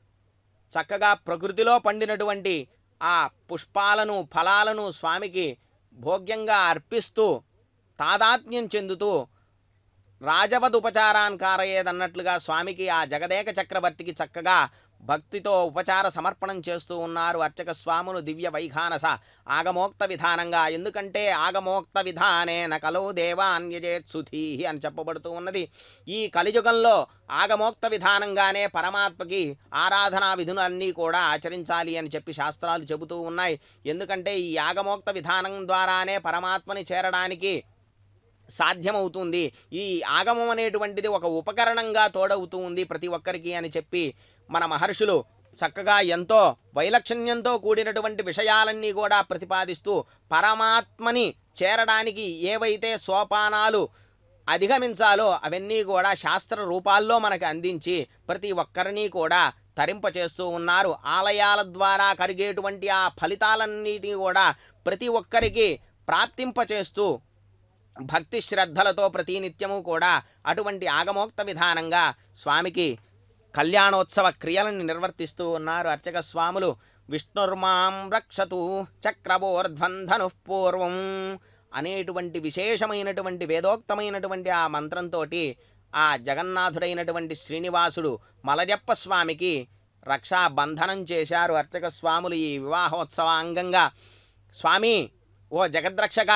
చక్కగా ప్రకృతిలో పండినటువంటి ఆ పుష్పాలను, ఫలాలను స్వామికి భోగ్యంగా అర్పిస్తూ తాదాత్మ్యం చెందుతూ రాజవద్ ఉపచారాన్ కారయేదన్నట్లుగా స్వామికి ఆ జగదేక చక్రవర్తికి చక్కగా భక్తితో ఉపచార సమర్పణం చేస్తూ ఉన్నారు అర్చక స్వాములు దివ్య వైఖానస ఆగమోక్త విధానంగా. ఎందుకంటే ఆగమోక్త విధానేన కలో దేవాన్యజేత్సుధీ అని చెప్పబడుతూ ఉన్నది. ఈ కలియుగంలో ఆగమోక్త విధానంగానే పరమాత్మకి ఆరాధనా విధులన్నీ కూడా ఆచరించాలి అని చెప్పి శాస్త్రాలు చెబుతూ ఉన్నాయి. ఎందుకంటే ఈ ఆగమోక్త విధానం ద్వారానే పరమాత్మని చేరడానికి సాధ్యమవుతుంది. ఈ ఆగమం అనేటువంటిది ఒక ఉపకరణంగా తోడవుతూ ఉంది ప్రతి ఒక్కరికి అని చెప్పి మన మహర్షులు చక్కగా ఎంతో వైలక్షణ్యంతో కూడినటువంటి విషయాలన్నీ కూడా ప్రతిపాదిస్తూ పరమాత్మని చేరడానికి ఏవైతే సోపానాలు అధిగమించాలో అవన్నీ కూడా శాస్త్ర రూపాల్లో మనకు అందించి ప్రతి ఒక్కరిని కూడా తరింపచేస్తూ ఉన్నారు. ఆలయాల ద్వారా కలిగేటువంటి ఆ ఫలితాలన్నిటినీ కూడా ప్రతి ఒక్కరికి ప్రాప్తింపచేస్తూ భక్తి శ్రద్ధలతో ప్రతినిత్యము కూడా అటువంటి ఆగమోక్త విధానంగా స్వామికి కళ్యాణోత్సవ క్రియలను నిర్వర్తిస్తూ ఉన్నారు అర్చక స్వాములు. విష్ణుర్మాం రక్షతు చక్రవోర్ధ్వంధను పూర్వం అనేటువంటి విశేషమైనటువంటి వేదోక్తమైనటువంటి ఆ మంత్రంతో ఆ జగన్నాథుడైనటువంటి శ్రీనివాసుడు మలయప్ప స్వామికి రక్షాబంధనం చేశారు అర్చక స్వాములు ఈ వివాహోత్సవాంగంగా. స్వామి ఓ జగద్రక్షక,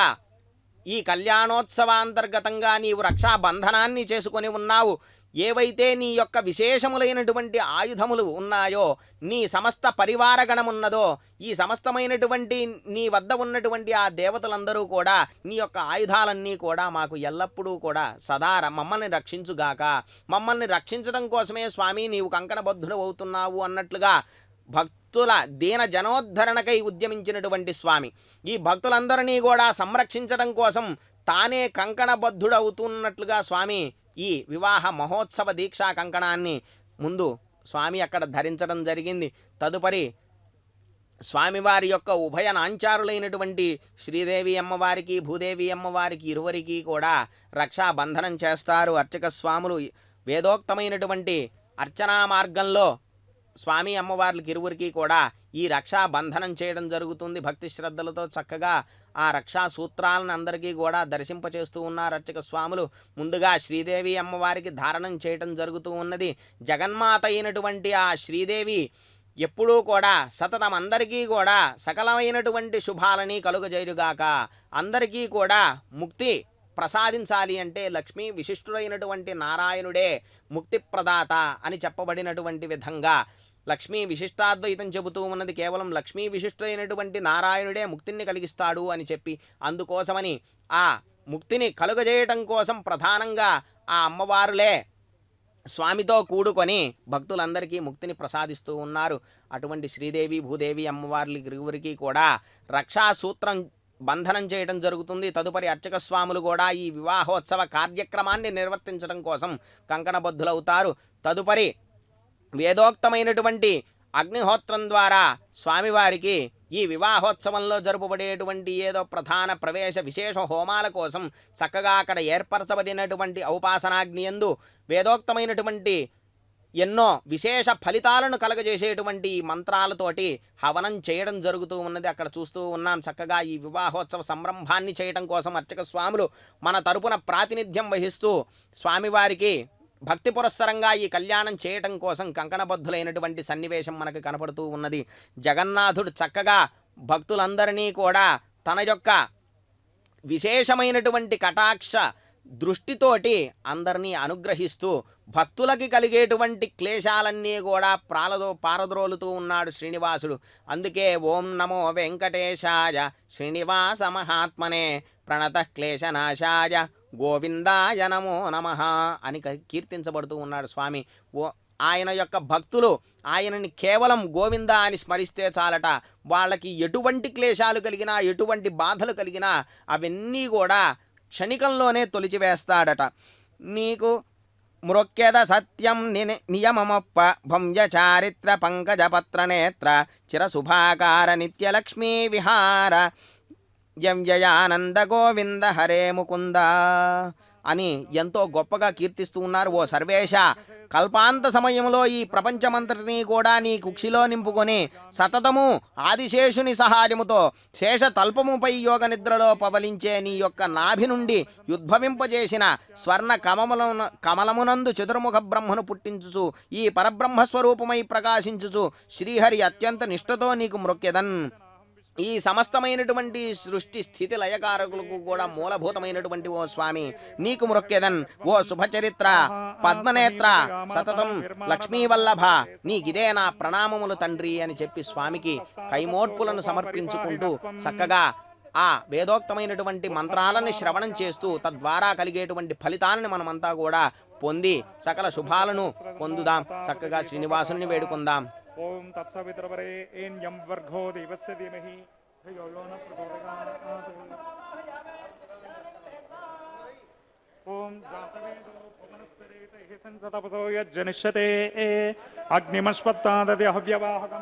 ఈ కళ్యాణోత్సవాంతర్గతంగా నీవు రక్షాబంధనాన్ని చేసుకొని ఉన్నావు. ఏవైతే నీ యొక్క విశేషములైనటువంటి ఆయుధములు ఉన్నాయో, నీ సమస్త పరివారగణమున్నదో, ఈ సమస్తమైనటువంటి నీ వద్ద ఉన్నటువంటి ఆ దేవతలందరూ కూడా నీ యొక్క ఆయుధాలన్నీ కూడా మాకు ఎల్లప్పుడూ కూడా సదా మమ్మల్ని రక్షించుగాక. మమ్మల్ని రక్షించడం కోసమే స్వామి నీవు కంకణబద్ధుడు అవుతున్నావు అన్నట్లుగా భక్తుల దీన జనోద్ధరణకై ఉద్యమించినటువంటి స్వామి ఈ భక్తులందరినీ కూడా సంరక్షించడం కోసం తానే కంకణబద్ధుడవుతున్నట్లుగా స్వామి ఈ వివాహ మహోత్సవ దీక్షా కంకణాన్ని ముందు స్వామి అక్కడ ధరించడం జరిగింది. తదుపరి స్వామివారి యొక్క ఉభయ నాంచారులైనటువంటి శ్రీదేవి అమ్మవారికి భూదేవి అమ్మవారికి ఇరువురికి కూడా రక్షాబంధనం చేస్తారు అర్చక స్వాములు. వేదోక్తమైనటువంటి అర్చనా మార్గంలో స్వామి అమ్మవార్లకి ఇరువురికి కూడా ఈ రక్షాబంధనం చేయడం జరుగుతుంది. భక్తి శ్రద్ధలతో చక్కగా ఆ రక్షా సూత్రాలను అందరికీ కూడా దర్శింపచేస్తూ ఉన్నారు అర్చక స్వాములు. ముందుగా శ్రీదేవి అమ్మవారికి ధారణం చేయటం జరుగుతూ ఉన్నది. జగన్మాత అయినటువంటి ఆ శ్రీదేవి ఎప్పుడూ కూడా సతతం అందరికీ కూడా సకలమైనటువంటి శుభాలని కలుగజేయుగాక, అందరికీ కూడా ముక్తి ప్రసాదించాలి అంటే లక్ష్మీ విశిష్టుడైనటువంటి నారాయణుడే ముక్తి ప్రదాత అని చెప్పబడినటువంటి విధంగా లక్ష్మీ విశిష్టాద్వైతం చెబుతూ ఉన్నది. కేవలం లక్ష్మీ విశిష్టుడైనటువంటి నారాయణుడే ముక్తిని కలిగిస్తాడు అని చెప్పి అందుకోసమని ఆ ముక్తిని కలుగజేయటం కోసం ప్రధానంగా ఆ అమ్మవారులే స్వామితో కూడుకొని భక్తులందరికీ ముక్తిని ప్రసాదిస్తూ ఉన్నారు. అటువంటి శ్రీదేవి భూదేవి అమ్మవార్లకి ఇరువురికి కూడా రక్షాసూత్రం బంధనం చేయడం జరుగుతుంది. తదుపరి అర్చక స్వాములు కూడా ఈ వివాహోత్సవ కార్యక్రమాన్ని నిర్వర్తించడం కోసం కంకణబద్ధులవుతారు. తదుపరి వేదోక్తమైనటువంటి అగ్నిహోత్రం ద్వారా స్వామివారికి ఈ వివాహోత్సవంలో జరుపబడేటువంటి ఏదో ప్రధాన ప్రవేశ విశేష హోమాల కోసం చక్కగా అక్కడ ఏర్పరచబడినటువంటి ఔపాసనాగ్ని యందు వేదోక్తమైనటువంటి ఎన్నో విశేష ఫలితాలను కలగజేసేటువంటి మంత్రాలతోటి హవనం చేయడం జరుగుతూ ఉన్నది. అక్కడ చూస్తూ ఉన్నాం. చక్కగా ఈ వివాహోత్సవ సంరంభాన్ని చేయడం కోసం అర్చక స్వాములు మన తరపున ప్రాతినిధ్యం వహిస్తూ స్వామివారికి భక్తి పురస్సరంగా ఈ కళ్యాణం చేయటం కోసం కంకణబద్ధులైనటువంటి సన్నివేశం మనకు కనపడుతూ ఉన్నది. జగన్నాథుడు చక్కగా భక్తులందరినీ కూడా తన యొక్క విశేషమైనటువంటి కటాక్ష దృష్టితోటి అందరినీ అనుగ్రహిస్తూ భక్తులకి కలిగేటువంటి క్లేశాలన్నీ కూడా పారద్రోలుతూ ఉన్నాడు శ్రీనివాసుడు. అందుకే ఓం నమో వెంకటేశాయ శ్రీనివాస మహాత్మనే ప్రణత క్లేశనాశాయ గోవిందాయ నమో నమః అని కీర్తించబడుతూ ఉన్నాడు స్వామి. ఆయన యొక్క భక్తులు ఆయనని కేవలం గోవింద అని స్మరిస్తే చాలట, వాళ్ళకి ఎటువంటి క్లేశాలు కలిగినా ఎటువంటి బాధలు కలిగినా అవన్నీ కూడా క్షణికంలోనే తొలిచివేస్తాడట. నీకు మృక్యద సత్యం నియమమప్ప భంజ చారిత్ర పంకజపత్ర నేత్ర చిరశుభాకార నిత్యలక్ష్మీ విహార యవ్యయానంద గోవింద హరే ముకుంద అని ఎంతో గొప్పగా కీర్తిస్తూ ఉన్నారు. ఓ సర్వేశ, కల్పాంత సమయంలో ఈ ప్రపంచమంతటినీ కూడా నీ కుక్షిలో నింపుకొని సతతము ఆదిశేషుని సహాయముతో శేష తల్పముపై యోగ నిద్రలో పవలించే నీ యొక్క నాభి నుండి ఉద్భవింపజేసిన స్వర్ణ కమలమునందు చతుర్ముఖ బ్రహ్మను పుట్టించుచు ఈ పరబ్రహ్మస్వరూపమై ప్రకాశించుచు శ్రీహరి అత్యంత నిష్ఠతో నీకు మ్రొక్కెదన్. ఈ సమస్తమైనటువంటి సృష్టి స్థితి లయకారకులకు కూడా మూలభూతమైనటువంటి ఓ స్వామి నీకు మ్రొక్కెదన్. ఓ శుభచరిత్ర పద్మనేత్ర సతతం లక్ష్మీవల్లభ, నీకిదే నా ప్రణామములు తండ్రి అని చెప్పి స్వామికి కైమోట్పులను సమర్పించుకుంటూ చక్కగా ఆ వేదోక్తమైనటువంటి మంత్రాలని శ్రవణం చేస్తూ తద్వారా కలిగేటువంటి ఫలితాలను మనమంతా కూడా పొంది సకల శుభాలను పొందుదాం. చక్కగా శ్రీనివాసుని వేడుకుందాం. ఓం తత్సవితుర్వరేణ్యం వర్గో దేవస్య ధీమహి ధియో యో నః ప్రచోదయాత్. ఓం జాతవేదో భువనస్సరేతైః సంసతపసో యజ్జనిష్యతే అగ్నిమశ్వత్తాదది హవ్యవాహకం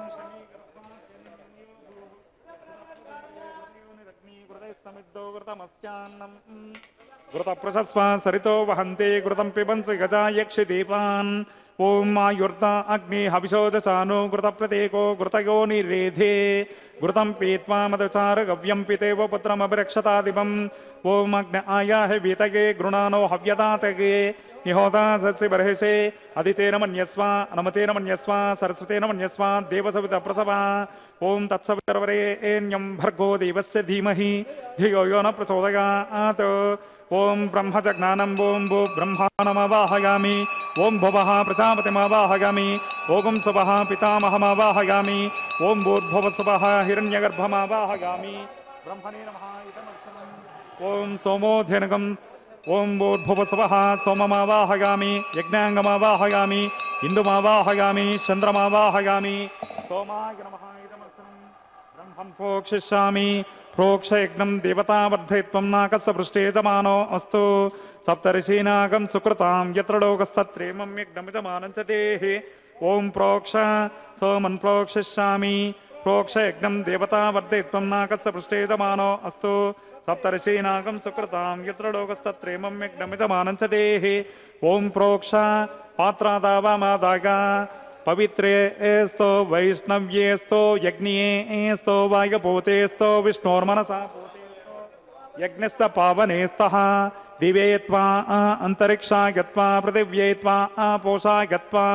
శమీకృతమగ్నికృతైస్తమిద్దో కృతమస్యాన్నం కృతప్రశస్వ సరితో వహంతే కృతం పిబంసి గజా యక్షి దీపాన్. ఓం ఆయుర్త అగ్ని హవిషోజసానో ఘృత ప్రతేకో ఘృతయో నిరేధే ఘృతం పీత్వా మదచార గవ్యం పితేవ పుత్రమభిరక్షతాదివం. ఓం అగ్ని ఆయాహి వీతగే గృణానో హవ్యదాతగే నిహోతా సత్సి బర్హిషే అదితేన మన్యస్వ అనమతేన మన్యస్వ సరస్వతేన మన్యస్వ దేవసవిత ప్రసవ. ఓం తత్సవితుర్వరేణ్యం భర్గో దేవస్య ధీమహి ధియో యో నః ప్రచోదయాత్. ఓం బ్రహ్మచ జ్ఞానం ఓం భూ బ్రహ్మాణమవాహయామి. ఓం భువః ప్రజాపతిమవాహయామి. ఓం సువః పితామహమవాహయామి. ఓం భూర్భువస్సువః హిరణ్యగర్భమవాహయామి. బ్రహ్మణే నమః ఇదమర్చనం. ఓం సోమోధేనకం. ఓం భూర్భువస్సువః సోమమవాహయామి. యజ్ఞాంగమవాహయామి. ఇందుమవాహయామి. చంద్రమవాహయామి. సోమాయ నమః ఇదమర్చనం. బ్రహ్మం ప్రోక్షిష్యామి. ప్రోక్ష యజ్ఞం దేవతావర్ధయత్వం నాకస్య పృష్ఠే జమానో అస్తు. సప్తర్షీనాగం సుకృతాం యత్ర లోకస్తత్రేమం యజ్ఞమిజమానం చ దేహి. ఓం ప్రోక్ష సోమన్ ప్రోక్షిష్యామి. ప్రోక్ష యజ్ఞం దేవతావర్ధయత్వం నాకస్య పృష్ఠే జమానో అస్తు. సప్తర్షీనాగం సుకృతాం యత్ర లోకస్తత్రేమం యజ్ఞమిజమానం చ దేహి. ఓం ప్రోక్ష పాత్రాదావామాదాగ పవిత్రేస్తో వైష్ణవ్యేస్తో యజ్ఞేస్తో వాయుపోతేస్తో విష్ణోర్మనసా యజ్ఞస్య పావనేస్తః దివే త్వా అంతరిక్షా గత్వా పృథివ్యే త్వా పోషా గత్వా.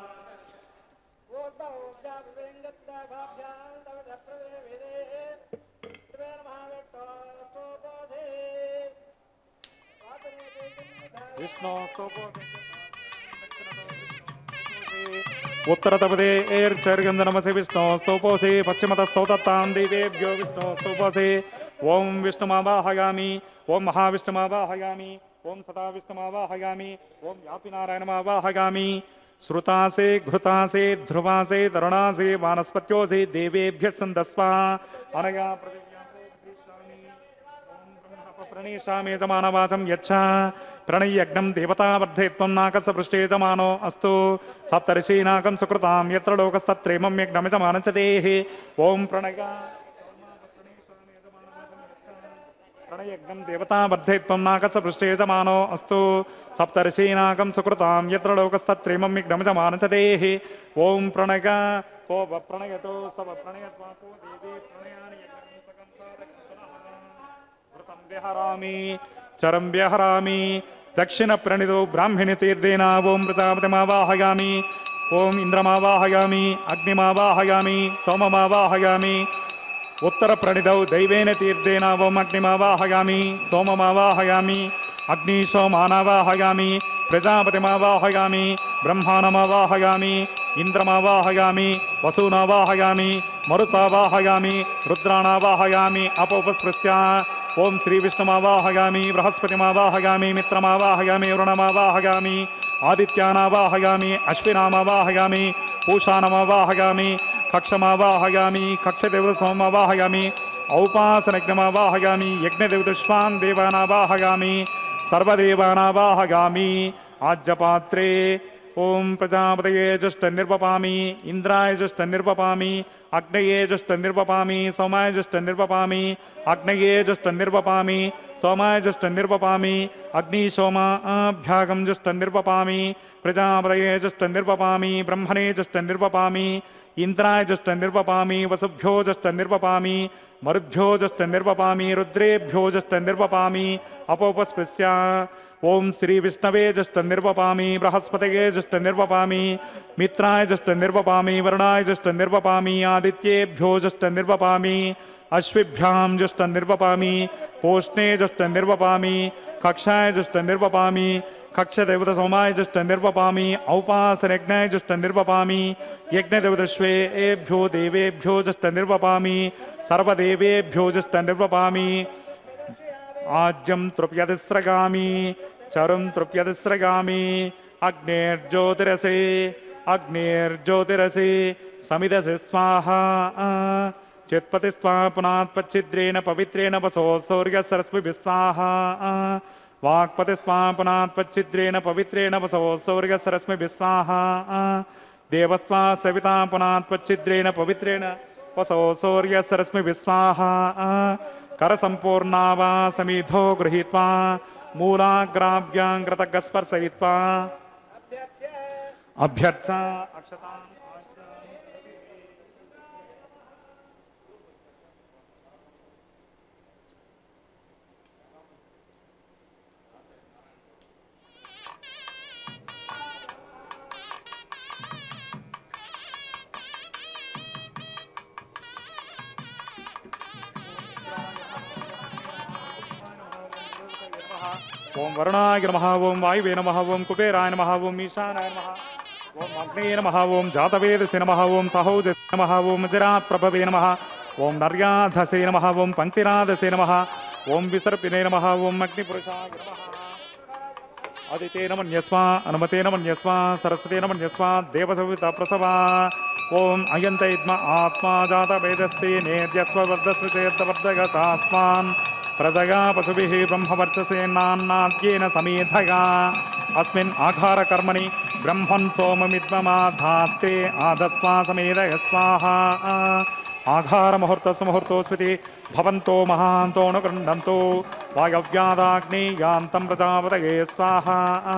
उत्तरतपदेर्चर्गन्धनमसि विष्णोस्तोपोषे पश्चिमतस्तौतत्तां देवेभ्यो विष्णोस्तोपोषे. ओं विष्णुमावाहयामि. ओं महाविष्णुमावाहयामि. ओं सदा विष्णुमावाहयामि. ओं व्यापिनारायणमावाहयामि. श्रुतासे घृतासे ध्रुवासे तरुणासे वानस्पत्योसे देवेभ्यः सन्दस्वा अनया प्रणीषामे जमानवाचं यच्छा प्रणयज्ञं देवतावर्धयत्वं नाकस्य पृष्ठे जमानो अस्तु. सप्तर्षीनागं सुकृतां यत्र लोकस्तत्रेमं यज्ञमिजमानं च देहि. ओं प्रणयज्ञं देवतावर्धयत्वं नाकस्य पृष्ठे जमानो अस्तु. सप्तर्षीनागं सुकृतां यत्र लोकस्तत्रेमं यज्ञमिजमानं च देहि. ओं प्रणय को प्रणयतो सब प्रणयत्वापो देवी प्रणयानि हरामि चरम व्यहरामि. दक्षिण प्रणितो ब्राह्मणी तीर्देना ओं प्रजापतिमावाहयामि. ओं इंद्रमावाहयामि. अग्निमावाहयामि. सोममावाहयामि. उत्तर प्रणितौ दैवेन तीर्देना ओं अग्निमावाहयामि. सोममावाहयामि. अग्निशोमानावाहयामि. प्रजापतिमावाहयामि. ब्रह्माणमावाहयामि. इंद्रमावाहयामि. वसूनावाहयामि. मरुतावाहयामि. रुद्राणावाहयामि. अपोपस्पृश्य. ओं श्री विष्णुमावाहयामि. बृहस्पतिमावाहयामि. मित्रमावाहयामि. वरुणमावाहयामि. आदित्यानावाहयामि. अश्विनामावाहयामि. पूषाणमावाहयामि. कक्षमावाहयामि. कक्षदेवतसोममावाहयामि. औपासनयज्ञमावाहयामि. यज्ञदेवतश्वान् देवानावाहयामि. सर्वदेवानावाहयामि. आज्यपात्रे ओं प्रजापतये जुष्ट निर्वपामि. इंद्राय जुष्ट निर्वपामि. अग्नये जुष्ट निर्वपामि. सोमाय जुष्ट निर्वपामि. अग्नये जुष्ट निर्वपामि. सोमाय जुष्टं निर्पपामि अग्नि सोमाभ्यागं जुष्टं निर्पपामि प्रजापतये जुष्टं निर्पपामि ब्रह्मणे जुष्टं निर्पपामि इंद्राय जुष्टं निर्पपामि वसुभ्यो जुष्टं निर्पपामि मरुद्भ्यो जुष्टं निर्पपामि रुद्रेभ्यो जुष्टं निर्पपामि अपोपस्पृश्य ओम श्री विष्णवे जुष्टं निर्पपामि बृहस्पतये जुष्टं निर्पपामि मित्राय जुष्टं निर्पपामि वरुणाय जुष्टं निर्पपामि आदित्येभ्यो जुष्टं निर्पपामि अश्विभ्यां जुष्टं निर्पपामि पोष्णे जुष्टं निर्पपामि कक्षाय जुष्टं निर्पपामि कक्षदेवत सोमाय जुष्टं निर्पपामि औपासनयज्ञाय जुष्टं निर्पपामि यज्ञदेवतश्वेभ्यो देवेभ्यो जुष्टं निर्पपामि सर्वदेवेभ्यो जुष्टं निर्पपामि आज्यं तृप्यतिस्रगामि चरुं तृप्यतिस्रगामि अग्नेर्ज्योतिरसे समिदसे स्वाहा चित्पति स्वाहा पुनात्पच्छिद्रेण पवित्रेण वसो सूर्यसरस्वति स्वाहा वाक्पति स्वाहा पुनात्पच्छिद्रेण पवित्रेण वसो सूर्यसरस्वति स्वाहा देवस्वा सविता पुनात्पच्छिद्रेण पवित्रेण वसो सूर्यसरस्वति स्वाहा कर संपूर्णा वा समीधो गृहीत्वा मूलाग्राभ्यां कृतगस्पर्शयित्वा अभ्यर्चा अक्षतां ओम वरुणाय नमः ओम वायुवे नमः ओम कुबेराय नमः ओम ईशानाय नमः ओम अग्नेय नमः ओम जातवेदसे नमः ओम सहोजसे नमः ओम जराप्रभवे नमः ओम नर्याधसे नमः ओम पंक्तिराधसे नमः ओम विसर्पिने नमः ओम अग्निपुरुषाय नमः आदितेन मन्यस्वा अनुमतेन मन्यस्वा सरस्वतेन मन्यस्वा देवसविता प्रसवा ओम अयन्तैद्म आत्मा जातवेदस्ते नेद्यस्व वर्धस्व चेत्वर्धगतास्मान् प्रजगा पशुभिः ब्रह्मवर्चसेनान्नाद्येन समेधया अस्मिन् आघारकर्मणि ब्रह्मन् सोममिद्ममाधात्ते आदत्वा समेधय स्वाहा आघारमुहूर्तस्मुहूर्तोऽस्मिति भवन्तो महान्तो अनुगृह्णन्तु वायव्यादाग्नेयान्तं प्रजापतये स्वाहा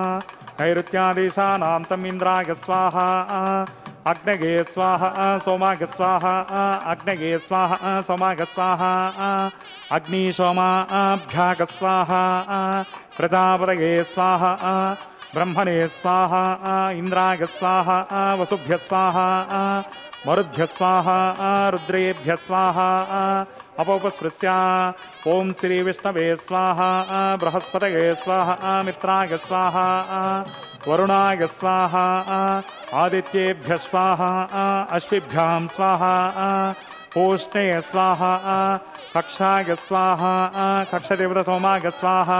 नैऋत्यादेशानान्तम् इन्द्राय स्वाहा अग्नगे स्वाहा सोमाग स्वाहा अग्नगे स्वाहा सोमाग स्वाहा अग्नि सोमाभ्याग स्वाहा प्रजापतये स्वाहा ब्रह्मणे स्वाहा इंद्राय स्वाहा वसुभ्य स्वाहा मरुद्भ्य स्वाहा रुद्रेभ्य स्वाहा अपोपस्पृश्य ओम श्री विष्णवे स्वाहा बृहस्पतये स्वाहा मित्राय स्वाहा वरुणाय स्वाहा आदित्येभ्य स्वाहा अश्विभ्यां स्वाहा पूष्णे स्वाहा कक्षाय स्वाहा कक्षदेवता सोमाय स्वाहा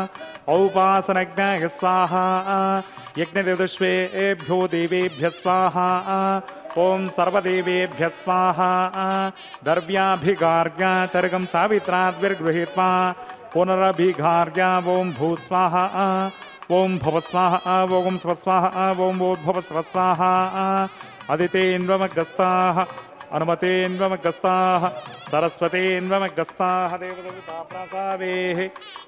औपासनज्ञाय स्वाहा यज्ञदेवतश्वेभ्यो देवेभ्य स्वाहा ओम सर्वदेवेभ्य स्वाहा दर्व्याभिगार्ग्या चर्गं सावित्राद्विर्गृहीत्वा पुनरभिगार्ग्या ओम भूस्वाहा ओम भवस्वाहा ओम स्वस्वाहा ओम वोद्भवस्वस्वाहा अदितेन्वमगस्ताः अनुमतेन्वमगस्ताः सरस्वतेन्वमगस्ताः देवदेवता प्रासावेः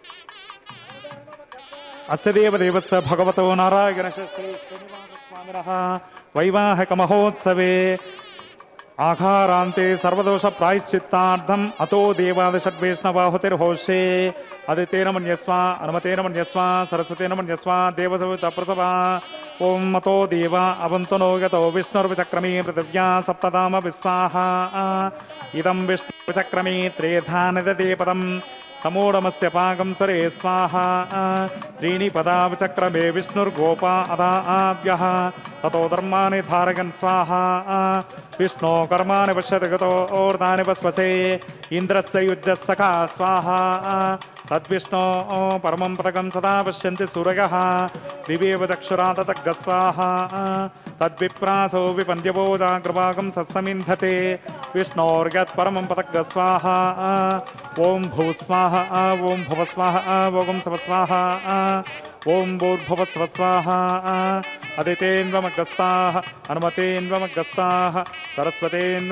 अस्य देवदेवस्य भगवतो नारायणस्य श्री श्रीनिवासस्वामिनः वैवाहिक महोत्सवे आघारान्ते सर्वदोष प्रायश्चित्तार्थम् अतो देवादशद्वैष्णवाहुतिर्होष्ये अदितेन मन्यस्वा अनुमतेन मन्यस्वा सरस्वतेन मन्यस्वा देवसविता प्रसवा ओम अतो देवा अवन्तनो यतो विष्णुर्विचक्रमे पृथिव्या सप्तधाम विस्वाहा इदं विष्णुविचक्रमे त्रेधा निदते पदम् समूढमस्य पाकं सरे स्वाहा त्रीणि पदावचक्रमे विष्णुर्गोपा अदाभ्यः ततो धर्माणि धारयन् स्वाहा विष्णो कर्माणि पश्यति गतो ऊर्ध्वानि पस्पसे इन्द्रस्य युज्यस्सखा स्वाहा तद्विष्णो परमं पदकं सदा पश्यन्ति सूरयः दिवेव चक्षुरा ततग् स्वाहा तद्विप्रासो विपन्द्यभोजाग्रभागं सत्समिन्धते विष्णोर्यत् परमं पदग् स्वाहा ओम भूस्वाहा ओम भवस्वाहा ओम सवस्वाहा ओम भूर्भुवस्वस्वाहा अदितेन्वमगस्ताः अनुमतेन्वमगस्ताः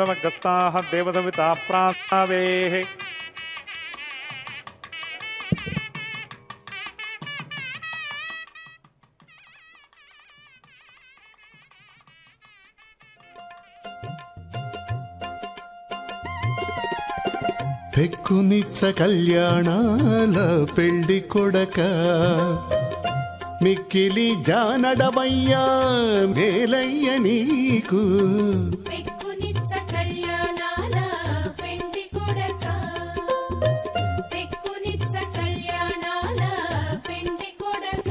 सरस्वतेन्वमगस्ताः देवसविता प्रासावेः పెక్కునిచ్చ కళ్యాణాల పెళ్లి కొడక మిక్కిలి జానడవయ్యా మేలయ్య నీకు పెక్కునిచ్చ కళ్యాణాల పెండి కొడక పెక్కునిచ్చ కళ్యాణాల పెండి కొడక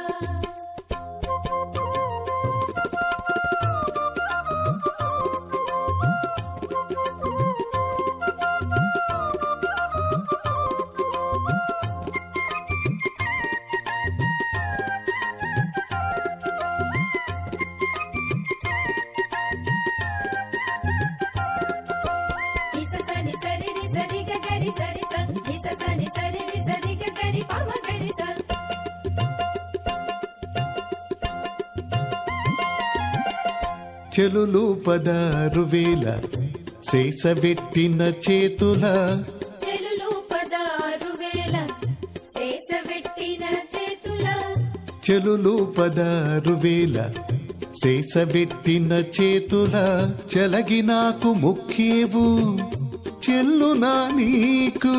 చెలులు 16,000 శేషబెట్టిన చేతుల చెలులు 16,000 శేషబెట్టిన చేతుల చెలులు 16,000 శేషబెట్టిన చేతుల చెలగి నాకు ముఖ్యేవు చెల్లునా నీకు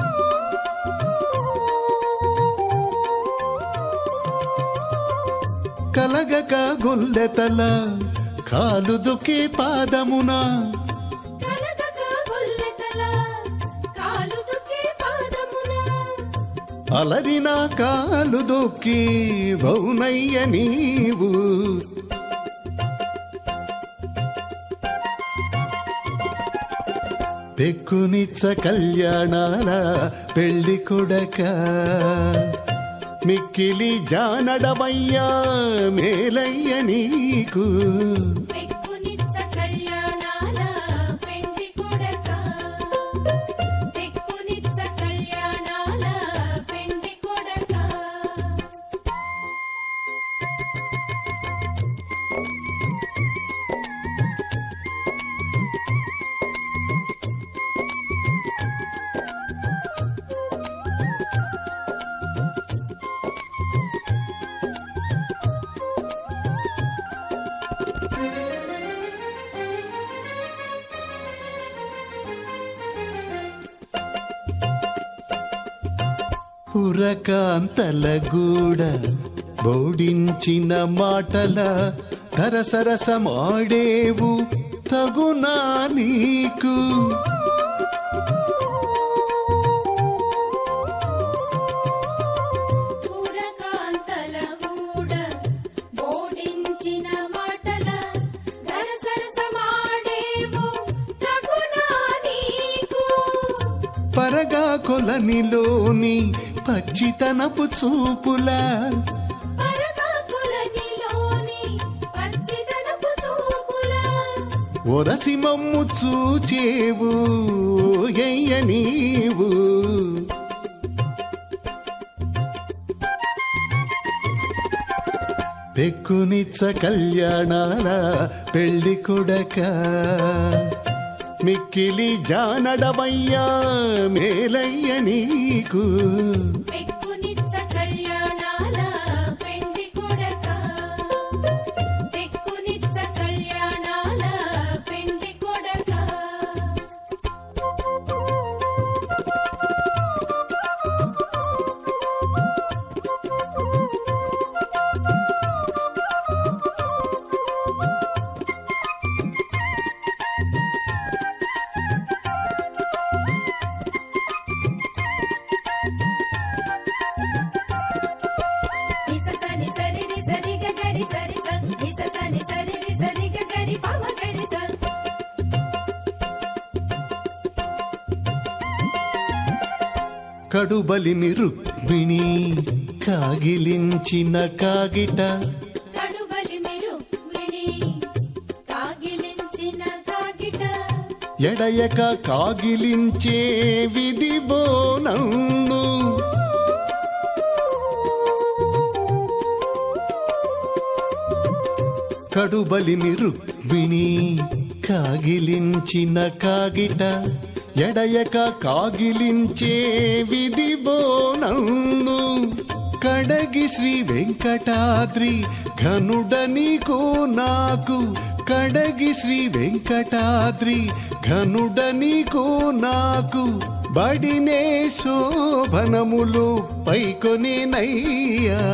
కలగక గొల్లెతల కాలు దుకే పాదమున కలగక గొల్లెతల కాలు దుకే పాదమున అలరిన కాలు దొక్కి బౌనయ్య నీవు పెక్కునిచ్చ కళ్యాణాల పెళ్లి కొడక మిక్కిలి జానడవయ్యా మేలయ్య నీకు పెక్కునిచ్చ కళ్యాణాల పెండి కొడక పెక్కునిచ్చ కళ్యాణాల పెండి కొడక పురకాంతల గూడ బోడించిన మాటల తరసరసమాడేవు తగునా నీకు పురకాంతల గూడ బోడించిన మాటల దరసరసమాడేవు తగునా నీకు పరగా కొలనిలోని పచ్చితనపు చూపుల పరకాకులనిలోని పచ్చిదనపు చూపుల ఒరసి మమ్ము చూచేవు ఎయ్య నీవు పెక్కునిచ్చ కళ్యాణాల పెళ్లి కొడక మిక్కిలి జానడవయ్యా మేలయ్య నీకు పెక్కునిచ్చ కళ్యాణాల పెండి కొడక పెక్కునిచ్చ కళ్యాణాల పెండి కొడక కడుబలిమి రుక్మిణి కాగిలించిన కాగిట కడుబలిమి రుక్మిణి కాగిలించిన కాగిట ఎడయక కాగిలించే విధివో నన్ను కడుబలిమి రుక్మిణి కాగిలించిన కాగిట ఎడయక కాగిలించే విధివో నన్ను కడగి శ్రీ వెంకటాద్రి ఘనుడ నీకు నాకు కడగి శ్రీ వెంకటాద్రి ఘనుడ నీకు నాకు బడినే శోభనములు పైకొనేనయ్యా.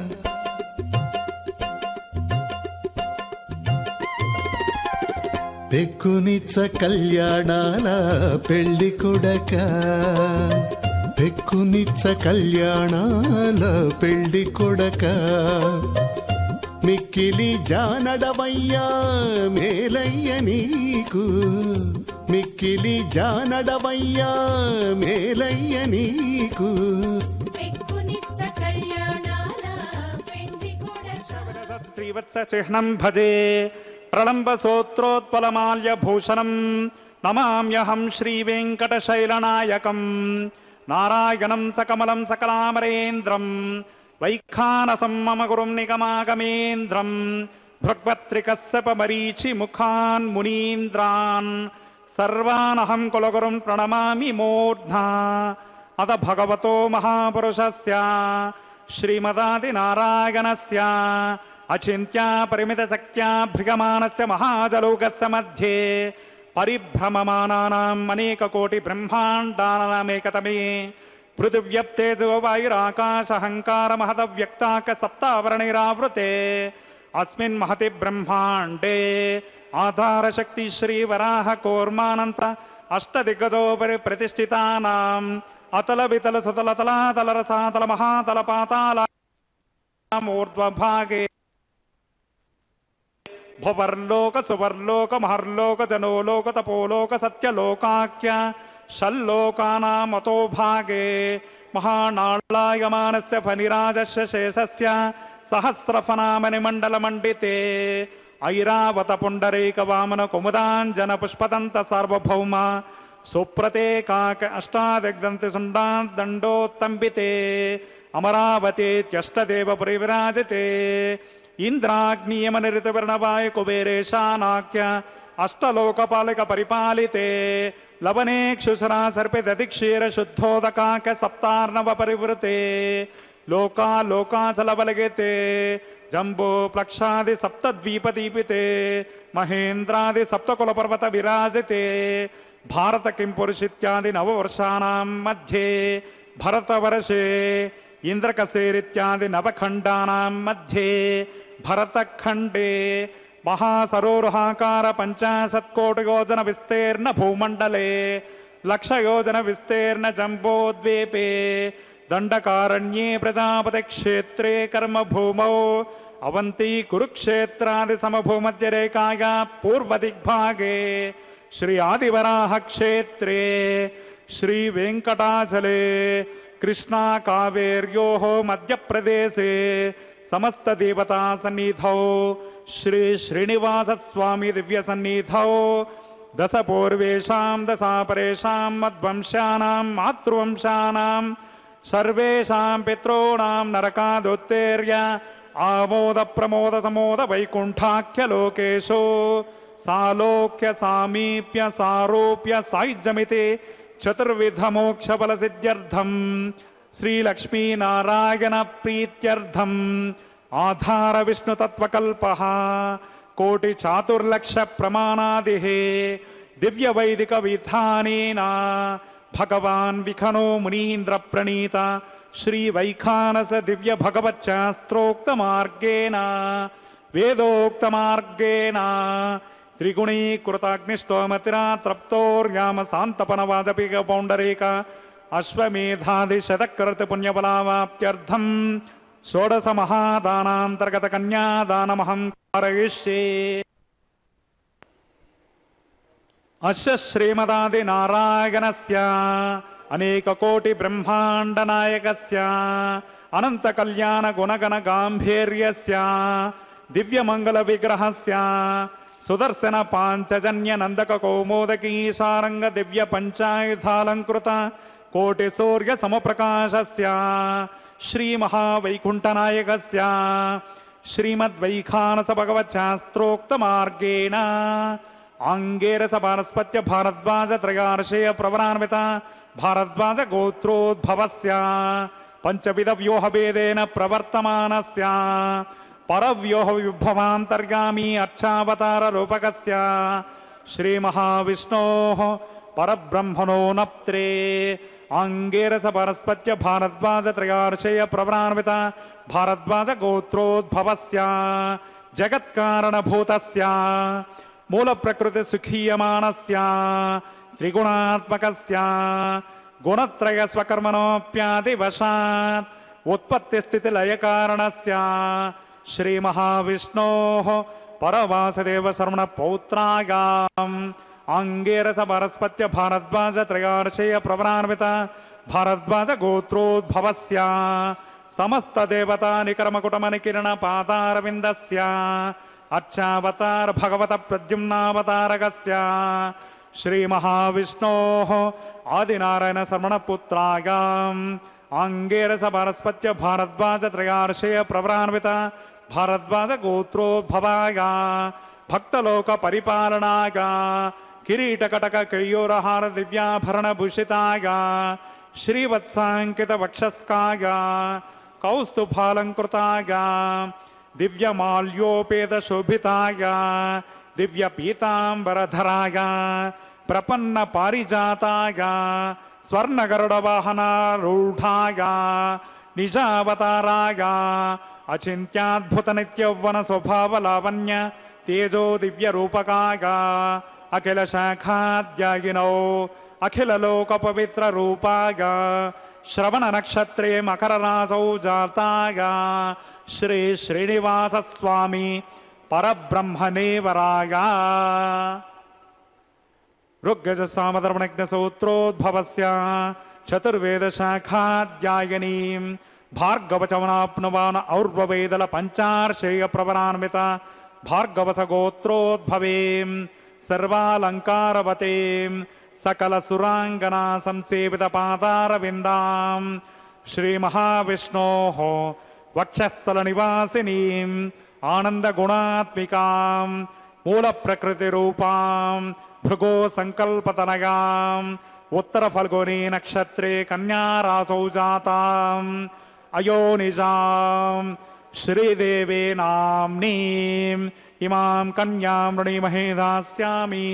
పెక్కునిచ్చ కళ్యాణాల పెళ్లి కొడక, పెక్కునిచ్చ కళ్యాణాల పెళ్లి కొడక, మిక్కిలి జానడవయ్యా మేలయ్య నీకు, మిక్కిలి జానడవయ్యా మేలయ్య నీకు. పెక్కునిచ్చ కళ్యాణాల పెండి కొడక శ్రీవత్స చిహ్నం భజే ప్రళంబ సోత్రోత్పలమాల్య భూషణం నమామ్యహం శ్రీవేంకటశైలనాయకం నారాయణం సకమలం సకలామరేంద్రం వైఖానసం మమ గురుం నిగమాగమేంద్రం భృగ్భత్రికస్సపమరీచి ముఖాన్ మునీంద్రాన్ సర్వానహం కులగురుం ప్రణమామి మూర్ధ్నా. అత భగవతో మహాపురుషస్య శ్రీమదాదినారాయణస్య అచింత్యా పరిమిత శక్త్యా భ్రిగమానస్య మహాజలౌకస్య మధ్యే పరిభ్రమమానానాం అనేక కోటి బ్రహ్మాండానామేకతమే పృథివ్యప్తేజో వాయురాకాశహంకార మహదవ్యక్తాక సప్తావరణైరావృతే అస్మిన్ మహతి బ్రహ్మాండే ఆధారశక్తి శ్రీవరాహ కూర్మానంత అష్టదిగ్గజోపరి ప్రతిష్ఠితానాం అతల వితల సుతల తలాతల రసాతల మహాతల పాతాళ ఊర్ధ్వభాగే భువర్లోక సువర్లోక మహర్లోక జనోలోక తపోలోక సత్యలోకాఖ్య షల్లోకానామతో భాగే మహానాళాయమానస్య ఫణిరాజస్య శేషస్య సహస్రఫనామని మండలమండితే ఐరావత పుండరీక వామన కుముదాంజన పుష్పదంత సార్వభౌమ సుప్రతేకాక అష్టాదిగ్దంతి సుండాదండోత్తంబితే అమరావతీత్యష్టదేవ పరివిరాజితే ఇంద్రాగ్నియమనిరితవర్ణవాయ కుబేరేశానాఖ్య అష్టలోకపాలిక పరిపాలితే లవనేక్షుసరా సర్పిదధిక్షీర శుద్ధోదకాక సప్తార్ణవ పరివృతే లోకాచలవలగితే జంబో ప్లక్షాది సప్తద్వీపదీపితే మహేంద్రాది సప్తకుల పర్వత విరాజితే భారత కింపురుషిత్యాది నవవర్షాణం మధ్యే భరతవర్షే ఇంద్రకసేరిత్యాది నవఖండానాం మధ్యే భరతఖండే మహాసరోరుహాకార 50 కోటి యోజన విస్తీర్ణ భూమండలే లక్షయోజన విస్తీర్ణ జంబోద్వీపే దండకారణ్యే ప్రజాపతి క్షేత్రే కర్మభూమౌ అవంతి కురుక్షేత్రాది సమభూమధ్యరేఖాయా పూర్వదిగ్భాగే శ్రీ ఆదివరాహ క్షేత్రే శ్రీ వెంకటాచలే కృష్ణా కావేర్యోః మధ్యప్రదేశే సమస్త దేవతా సన్నిధౌ శ్రీ శ్రీనివాస స్వామి దివ్య సన్నిధౌ దశ పూర్వేషాం దశాపరేషాం మద్వంశానాం మాతృవంశానాం సర్వేషాం పితॄణాం నరకాదుత్తేర్య ఆమోద ప్రమోద సమోద వైకుంఠాఖ్య లోకేషు సాలోక్య సామీప్య సారూప్య సాయుజ్యమితి చతుర్విధ మోక్ష ఫల సిద్ధ్యర్థం శ్రీలక్ష్మీనారాయణ ప్రీత్యర్థం ఆధార విష్ణుతత్వకల్పః కోటి చాతుర్లక్ష ప్రమాణాది దివ్య వైదిక విధానేన భగవాన్ విఖనో మునీంద్ర ప్రణీత శ్రీ వైఖానస దివ్య భగవచ్చాస్త్రోక్త మార్గేణ వేదోక్త మార్గేణ త్రిగుణీకృతాగ్నిష్టోమతిరా తృప్తోర్యామ శాంతపన వాజపేయ పౌండరీక అశ్వమేధాది శతకృత పుణ్యఫలావాప్త్యర్థం షోడశ మహాదానాంతర్గత కన్యాదానమహం कारयिष्ये अस्य श्रीमदादि नारायणस्य अनेक कोटि ब्रह्मांड नायकस्य अनंत कल्याण गुणगण गांभीर्यस्य दिव्य मंगल विग्रहस्य सुदर्शन पांचजन्य नंदक कौमोदकी सारंग दिव्य पंचायुधालंकृत कोटि सूर्य समप्रकाशस्य श्री महावैकुंठ नायकस्य श्रीमद्वैखानस भगवच्छास्त्रोक्त मार्गेण आंगेरस पारस्पत्य भारद्वाज त्रयार्षेय प्रवरान्वित भारद्वाज गोत्रोद्भवस्य पंचविध व्यूह भेदेन प्रवर्तमानस्य పరవ్యూహ విభవాంతర్గామి అర్చావతార రూపకస్య శ్రీ మహావిష్ణోః పరబ్రహ్మణో నప్త్రే అంగేరస పరస్పత్య భారద్వాజ త్రయార్షయ ప్రవరాన్విత భారద్వాజ గోత్రోద్భవస్య జగత్కారణభూతస్య మూల ప్రకృతి సుఖీయమానస్య త్రిగుణాత్మకస్య గుణత్రయ స్వకర్మణోప్యాదివశాత్ ఉత్పత్తి స్థితి లయ కారణస్య శ్రీ మహావిష్ణోః పరవాసుదేవ శర్మణ పౌత్రాగాం అంగేరస పరస్పత్య భారద్వాజ త్రయార్షయ ప్రవరాన్విత భారద్వాజ గోత్రోద్భవస్య సమస్త దేవతా నికర్మకుటమని కిరణ పాదారవిందస్య అర్చావతార భగవత ప్రద్యుమ్నావతారకస్య శ్రీ మహావిష్ణోః ఆదినారాయణ శర్మణ పుత్రాగాం అంగేరస పరస్పత్య భారద్వాజ త్రయార్షయ ప్రవరాన్విత భారద్వాజ గోత్రోద్భవాగా భక్తలోక పరిపాలనాగా కిరీటకటక కయ్యూరహార దివ్యాభరణ భూషితాగా శ్రీవత్సాంకిత వక్షస్కాగా కౌస్తుభాలంకృతాగా దివ్యమాల్యోపేత శోభితాగా దివ్య పీతాంబరధరాగా ప్రపన్న పారిజాతాగా స్వర్ణగరుడ వాహనారూఢాగా నిజావతారాగా అచింత్యాద్భుత నిత్యౌవన స్వభావ లావణ్య తేజో దివ్య రూపకాగా అఖిల శాఖాద్యాగినౌ అఖిల లోక పవిత్ర రూపాగా శ్రవణ నక్షత్రే మకర రాసౌ జాతాగా శ్రీ శ్రీనివాస స్వామి పరబ్రహ్మణేవరాగా ఋగ్గజ సామధర్మణజ్ఞ సూత్రోద్భవస్య చతుర్వేద శాఖాధ్యాయనీం భార్గవచవనాప్నువాన ఔర్వవేదల పంచార్షేయ ప్రవరాన్విత భార్గవస గోత్రోద్భవేం సర్వాలంకారవతేం సకల సురాంగనా సంసేవిత పాదారవిందాం శ్రీ మహావిష్ణోః వక్షస్థల నివాసినీం ఆనంద గుణాత్మికాం మూల ప్రకృతి రూపాం భృగో సంకల్పతనగాం ఉత్తర ఫల్గుని నక్షత్రే కన్యారాసౌ జాతాం అయోనిజాం శ్రీదేవే నామ్నీం ఇమాం కన్యాం వృణీమహే దాస్యామి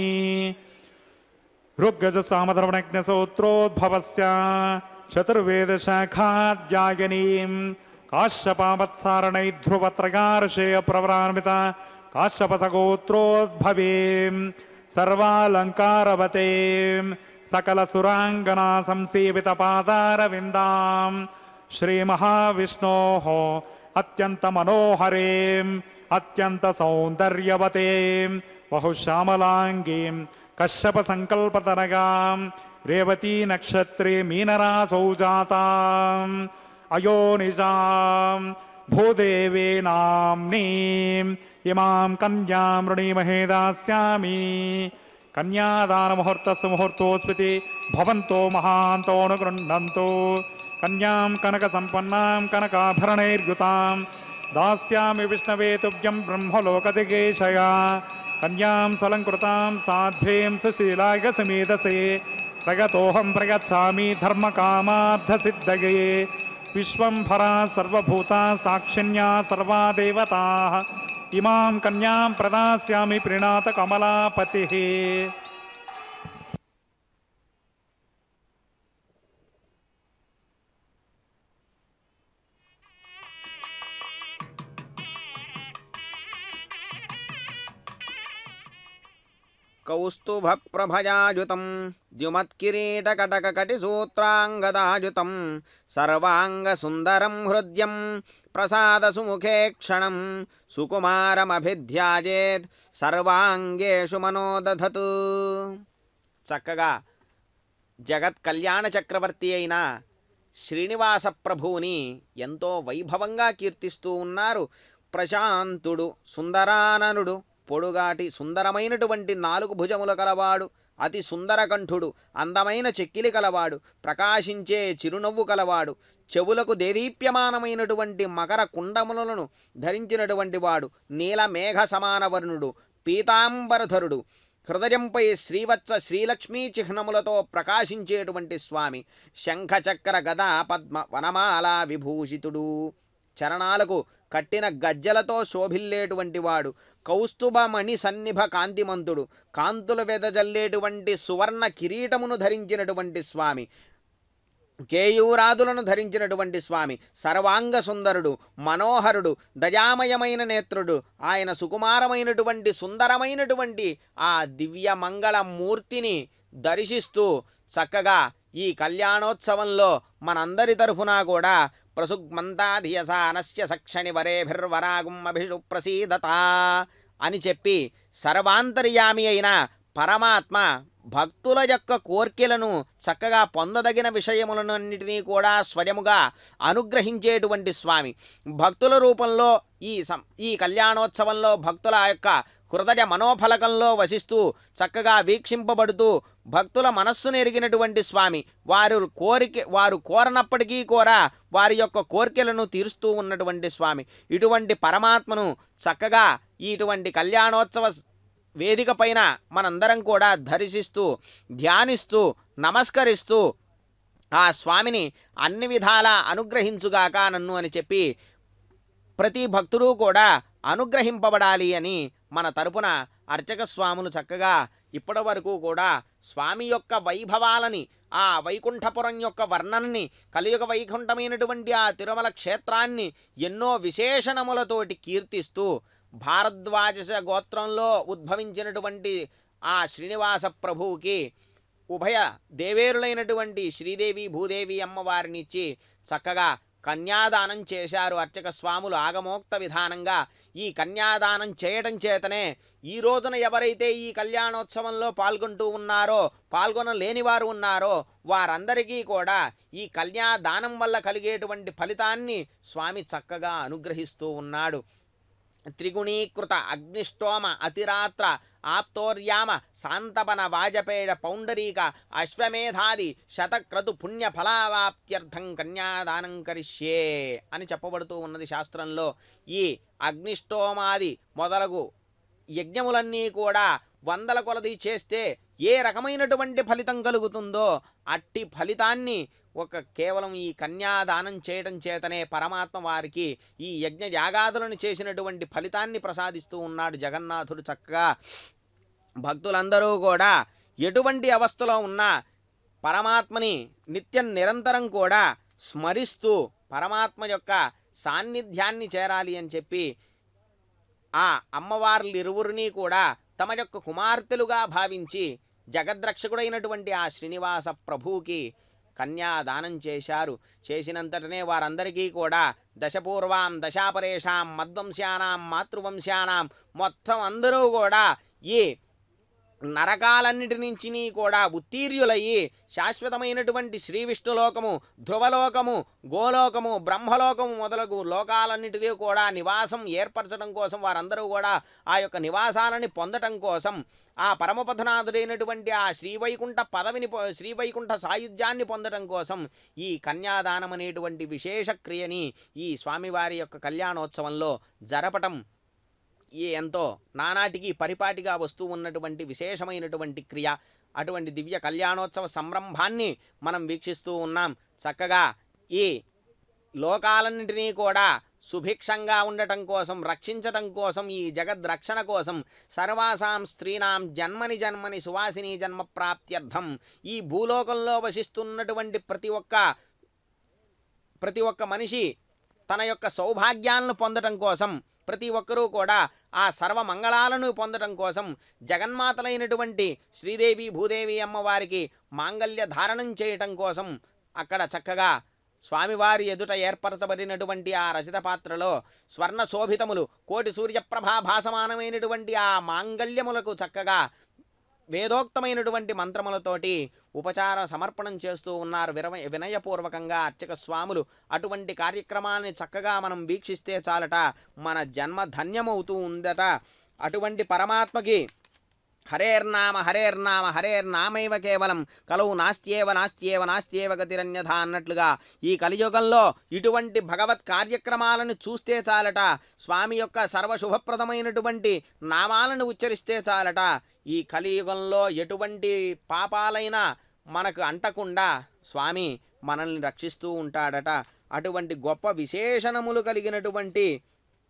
ఋగ్గజ సామధర్మణజ్ఞ సూత్రోద్భవస్య చతుర్వేద శాఖాధ్యాయనీం కాశ్యపావత్సారణై ధ్రువత్రగార్షేయ ప్రవరాన్విత కాశ్యపస గోత్రోద్భవేం సర్వాలంకారవతేం సకల సురాంగనా సంసేవిత పాదారవిందాం శ్రీ మహావిష్ణోః అత్యంత మనోహరేం అత్యంత సౌందర్యవతేం బహుశ్యామలాంగీం కశ్యప సంకల్పతనగాం రేవతీ నక్షత్రే మీనరాసౌ జాతాం అయోనిజాం భూదేవే నామ్నీం ఇమాం కన్యాం వృణీమహే దాస్యామి కన్యాదాన ముహూర్తస్సు ముహూర్తోస్మితి భవంతో మహాంతోనుగృహ్ణంతు కన్యాం కనక సంపన్నాం కనకాభరణైర్యుతాం దాస్యామి విష్ణవే తుభ్యం బ్రహ్మలోకదిగేశయా కన్యాం సలంకృతాం సాధ్వీం సుశీలాయ సమేధసే ప్రగతోహం ప్రగచ్ఛామి ధర్మకామార్థసిద్ధయే విశ్వంభరా సర్వభూతా సాక్షిణ్యా సర్వా దేవతాః ఇమాం కన్యాం ప్రదాస్యామి ప్రీణాత కమలాపతిః కౌస్తుభప్రభయాయుతం ద్యుమత్కిరీటకటకకటిసూత్రాంగదాయుతం సర్వాంగసుందరం హృద్యం ప్రసాదసుముఖే క్షణం సుకుమారమభిధ్యాయేత్ సర్వాంగేషు మనోదధత్. చక్కగా జగత్ కళ్యాణ చక్రవర్తి అయిన శ్రీనివాస ప్రభువుని ఎంతో వైభవంగా కీర్తిస్తూ ఉన్నారు. ప్రశాంతుడు, సుందరాననుడు, పొడుగాటి సుందరమైనటువంటి 4 భుజముల కలవాడు, అతి సుందరకంఠుడు, అందమైన చెక్కిలి కలవాడు, ప్రకాశించే చిరునవ్వు కలవాడు, చెవులకు దేదీప్యమానమైనటువంటి మకర కుండములను ధరించినటువంటి వాడు, నీల మేఘ సమానవర్ణుడు, పీతాంబరధరుడు, హృదయంపై శ్రీవత్స శ్రీలక్ష్మీ చిహ్నములతో ప్రకాశించేటువంటి స్వామి, శంఖచక్ర గదా పద్మ వనమాల విభూషితుడు, చరణాలకు కట్టిన గజ్జలతో శోభిల్లేటువంటి వాడు, కౌస్తుభమణి సన్నిభ కాంతిమంతుడు, కాంతులు వెదజల్లేటువంటి సువర్ణ కిరీటమును ధరించినటువంటి స్వామి, కేయూరాదులను ధరించినటువంటి స్వామి, సర్వాంగ సుందరుడు, మనోహరుడు, దయామయమైన నేత్రుడు, ఆయన సుకుమారమైనటువంటి సుందరమైనటువంటి ఆ దివ్య మంగళ మూర్తిని దర్శిస్తూ చక్కగా ఈ కళ్యాణోత్సవంలో మనందరి తరఫున కూడా ప్రసుగ్మంతాధియసానస్య సక్షణి వరేభిర్వరాగుమభిషు ప్రసీదత అని చెప్పి సర్వాంతర్యామి అయిన పరమాత్మ భక్తుల యొక్క కోర్కెలను చక్కగా పొందదగిన విషయములన్నిటినీ కూడా స్వయముగా అనుగ్రహించేటువంటి స్వామి, భక్తుల రూపంలో ఈ కళ్యాణోత్సవంలో భక్తుల యొక్క హృదయ మనోఫలకంలో వసిస్తూ చక్కగా వీక్షింపబడుతూ భక్తుల మనస్సును ఎరిగినటువంటి స్వామి, వారు కోరనప్పటికీ కూడా వారి యొక్క కోరికలను తీరుస్తూ ఉన్నటువంటి స్వామి, ఇటువంటి పరమాత్మను చక్కగా ఇటువంటి కళ్యాణోత్సవ వేదిక పైన మనందరం కూడా దర్శిస్తూ ధ్యానిస్తూ నమస్కరిస్తూ ఆ స్వామిని అన్ని విధాలా అనుగ్రహించుగాక నన్ను అని చెప్పి ప్రతి భక్తుడు కూడా అనుగ్రహింపబడాలి అని మన తరపున అర్చక స్వాములు చక్కగా ఇప్పటి వరకు కూడా స్వామి యొక్క వైభవాలని, ఆ వైకుంఠపురం యొక్క వర్ణనని, కలియుగ వైకుంఠమైనటువంటి ఆ తిరుమల క్షేత్రాన్ని ఎన్నో విశేషణములతోటి కీర్తిస్తూ భారద్వాజ గోత్రంలో ఉద్భవించినటువంటి ఆ శ్రీనివాస ప్రభువుకి ఉభయ దేవేరులైనటువంటి శ్రీదేవి భూదేవి అమ్మవారినిచ్చి చక్కగా కన్యాదానం చేశారు అర్చక స్వాములు ఆగమోక్త విధానంగా. ఈ కన్యాదానం చేయటం చేతనే ఈ రోజున ఎవరైతే ఈ కళ్యాణోత్సవంలో పాల్గొంటూ ఉన్నారో, పాల్గొనలేని వారు ఉన్నారో వారందరికీ కూడా ఈ కన్యాదానం వల్ల కలిగేటువంటి ఫలితాన్ని స్వామి చక్కగా అనుగ్రహిస్తూ ఉన్నాడు. త్రిగుణీకృత అగ్నిష్టోమ అతిరాత్ర ఆప్తోర్యామ శాంతపన వాజపేయ పౌండరీక అశ్వమేధాది శతక్రతు పుణ్య ఫలావాప్త్యర్థం కన్యాదానం కరిష్యే అని చెప్పబడుతూ ఉన్నది శాస్త్రంలో. ఈ అగ్నిష్టోమాది మొదలగు యజ్ఞములన్నీ కూడా వందల కొలది చేస్తే ఏ రకమైనటువంటి ఫలితం కలుగుతుందో అట్టి ఫలితాన్ని కేవలం ఈ కన్యాదానం చేయడం చేతనే పరమాత్మ వారికి ఈ యజ్ఞ యాగాదులను చేసినటువంటి ఫలితాన్ని ప్రసాదిస్తూ ఉన్నాడు జగన్నాథుడు. చక్కగా భక్తులందరూ కూడా ఎటువంటి అవస్థలో ఉన్నా పరమాత్మని నిత్యం నిరంతరం కూడా స్మరిస్తూ పరమాత్మ యొక్క సాన్నిధ్యాన్ని చేరాలి అని చెప్పి ఆ అమ్మవార్లు ఇరువురిని కూడా తమ యొక్క కుమార్తెలుగా భావించి జగద్రక్షకుడైనటువంటి ఆ శ్రీనివాస ప్రభువుకి కన్యాదానం చేశారు. చేసినంతటనే వారందరికీ కూడా దశపూర్వాం దశాపరేషాం మద్వంశ్యానాం మాతృవంశ్యానాం మొత్తం అందరూ కూడా ఈ నరకాలన్నిటి నుంచి కూడా ఉత్తీర్యులయ్యి శాశ్వతమైనటువంటి శ్రీ విష్ణులోకము, ధ్రువలోకము, గోలోకము, బ్రహ్మలోకము మొదలగు లోకాలన్నిటినీ కూడా నివాసం ఏర్పరచడం కోసం వారందరూ కూడా ఆ యొక్క నివాసాలని పొందటం కోసం ఆ పరమపదనాథుడైనటువంటి ఆ శ్రీవైకుంఠ పదవిని, శ్రీవైకుంఠ సాయుధ్యాన్ని పొందటం కోసం ఈ కన్యాదానం అనేటువంటి విశేష క్రియని ఈ స్వామివారి యొక్క కళ్యాణోత్సవంలో జరపటం ఎంతో నానాటికి పరిపాటిగా వస్తూ ఉన్నటువంటి విశేషమైనటువంటి క్రియ. అటువంటి దివ్య కళ్యాణోత్సవ సంరంభాన్ని మనం వీక్షిస్తూ ఉన్నాం. చక్కగా ఈ లోకాలన్నింటినీ కూడా సుభిక్షంగా ఉండటం కోసం, రక్షించటం కోసం, ఈ జగద్రక్షణ కోసం సర్వాసాం స్త్రీనాం జన్మని జన్మని సువాసిని జన్మ ప్రాప్త్యర్థం ఈ భూలోకంలో వసిస్తున్నటువంటి ప్రతి ఒక్క మనిషి తన యొక్క సౌభాగ్యాలను పొందటం కోసం, ప్రతి ఒక్కరూ కూడా ఆ సర్వమంగళాలను పొందటం కోసం జగన్మాతలైనటువంటి శ్రీదేవి భూదేవి అమ్మవారికి మాంగళ్య ధారణం చేయటం కోసం అక్కడ చక్కగా స్వామివారి ఎదుట ఏర్పరచబడినటువంటి ఆ రచిత పాత్రలో స్వర్ణ శోభితములు కోటి సూర్యప్రభా భాసమానమైనటువంటి ఆ మాంగళ్యములకు చక్కగా వేదోక్తమైనటువంటి మంత్రములతోటి ఉపచార సమర్పణం చేస్తూ ఉన్నారు వినయపూర్వకంగా అర్చక స్వాములు. అటువంటి కార్యక్రమాన్ని చక్కగా మనం వీక్షిస్తే చాలట మన జన్మ ధన్యమవుతూ ఉందట. అటువంటి పరమాత్మకి హరేర్నామ హరేర్నామ హరేర్నామైవ కేవలం కలవు నాస్త్యేవ నాస్త్యేవ నాస్త్యేవ గతిరన్యథ అన్నట్లుగా ఈ కలియుగంలో ఇటువంటి భగవత్ కార్యక్రమాలను చూస్తే చాలట, స్వామి యొక్క సర్వశుభప్రదమైనటువంటి నామాలను ఉచ్చరిస్తే చాలట ఈ కలియుగంలో ఎటువంటి పాపాలైనా మనకు అంటకుండా స్వామి మనల్ని రక్షిస్తూ ఉంటాడట. అటువంటి గొప్ప విశేషణములు కలిగినటువంటి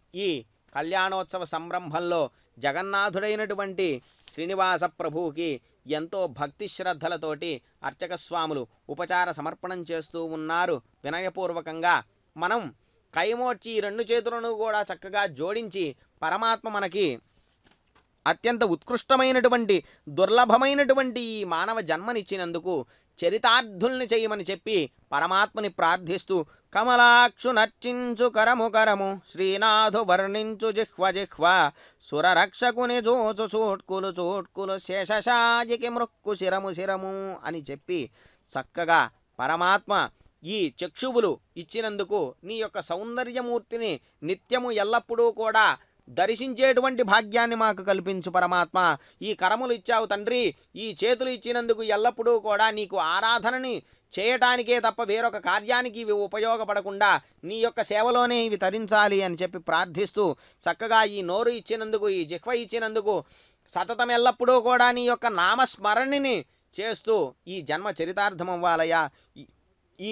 ఈ కళ్యాణోత్సవ సంరంభంలో జగన్నాథుడైనటువంటి శ్రీనివాస ప్రభువుకి ఎంతో భక్తి శ్రద్ధలతోటి అర్చక స్వాములు ఉపచార సమర్పణం చేస్తూ ఉన్నారు. వినయపూర్వకంగా మనం కైమోర్చి ఈ రెండు చేతులను కూడా చక్కగా జోడించి పరమాత్మ మనకి అత్యంత ఉత్కృష్టమైనటువంటి దుర్లభమైనటువంటి ఈ మానవ జన్మనిచ్చినందుకు చరితార్థుల్ని చేయమని చెప్పి పరమాత్మని ప్రార్థిస్తూ కమలాక్షు నర్చించు కరము కరము శ్రీనాథు వర్ణించు జిహ్వ జిహ్వ సురరక్షకుని జోచు చోట్కులు చోట్కులు శేషశాజికి మృక్కు శిరము శిరము అని చెప్పి చక్కగా పరమాత్మ ఈ చక్షువులు ఇచ్చినందుకు నీ యొక్క సౌందర్యమూర్తిని నిత్యము ఎల్లప్పుడూ కూడా దర్శించేటువంటి భాగ్యాన్ని మాకు కల్పించు పరమాత్మ. ఈ కరములు ఇచ్చావు తండ్రి, ఈ చేతులు ఇచ్చినందుకు ఎల్లప్పుడూ కూడా నీకు ఆరాధనని చేయటానికే తప్ప వేరొక కార్యానికి ఇవి ఉపయోగపడకుండా నీ యొక్క సేవలోనే ఇవి తరించాలి అని చెప్పి ప్రార్థిస్తూ చక్కగా ఈ నోరు ఇచ్చినందుకు, ఈ జిహ్వ ఇచ్చినందుకు సతతం ఎల్లప్పుడూ కూడా నీ యొక్క నామస్మరణిని చేస్తూ ఈ జన్మ చరితార్థం అవ్వాలయ్యా. ఈ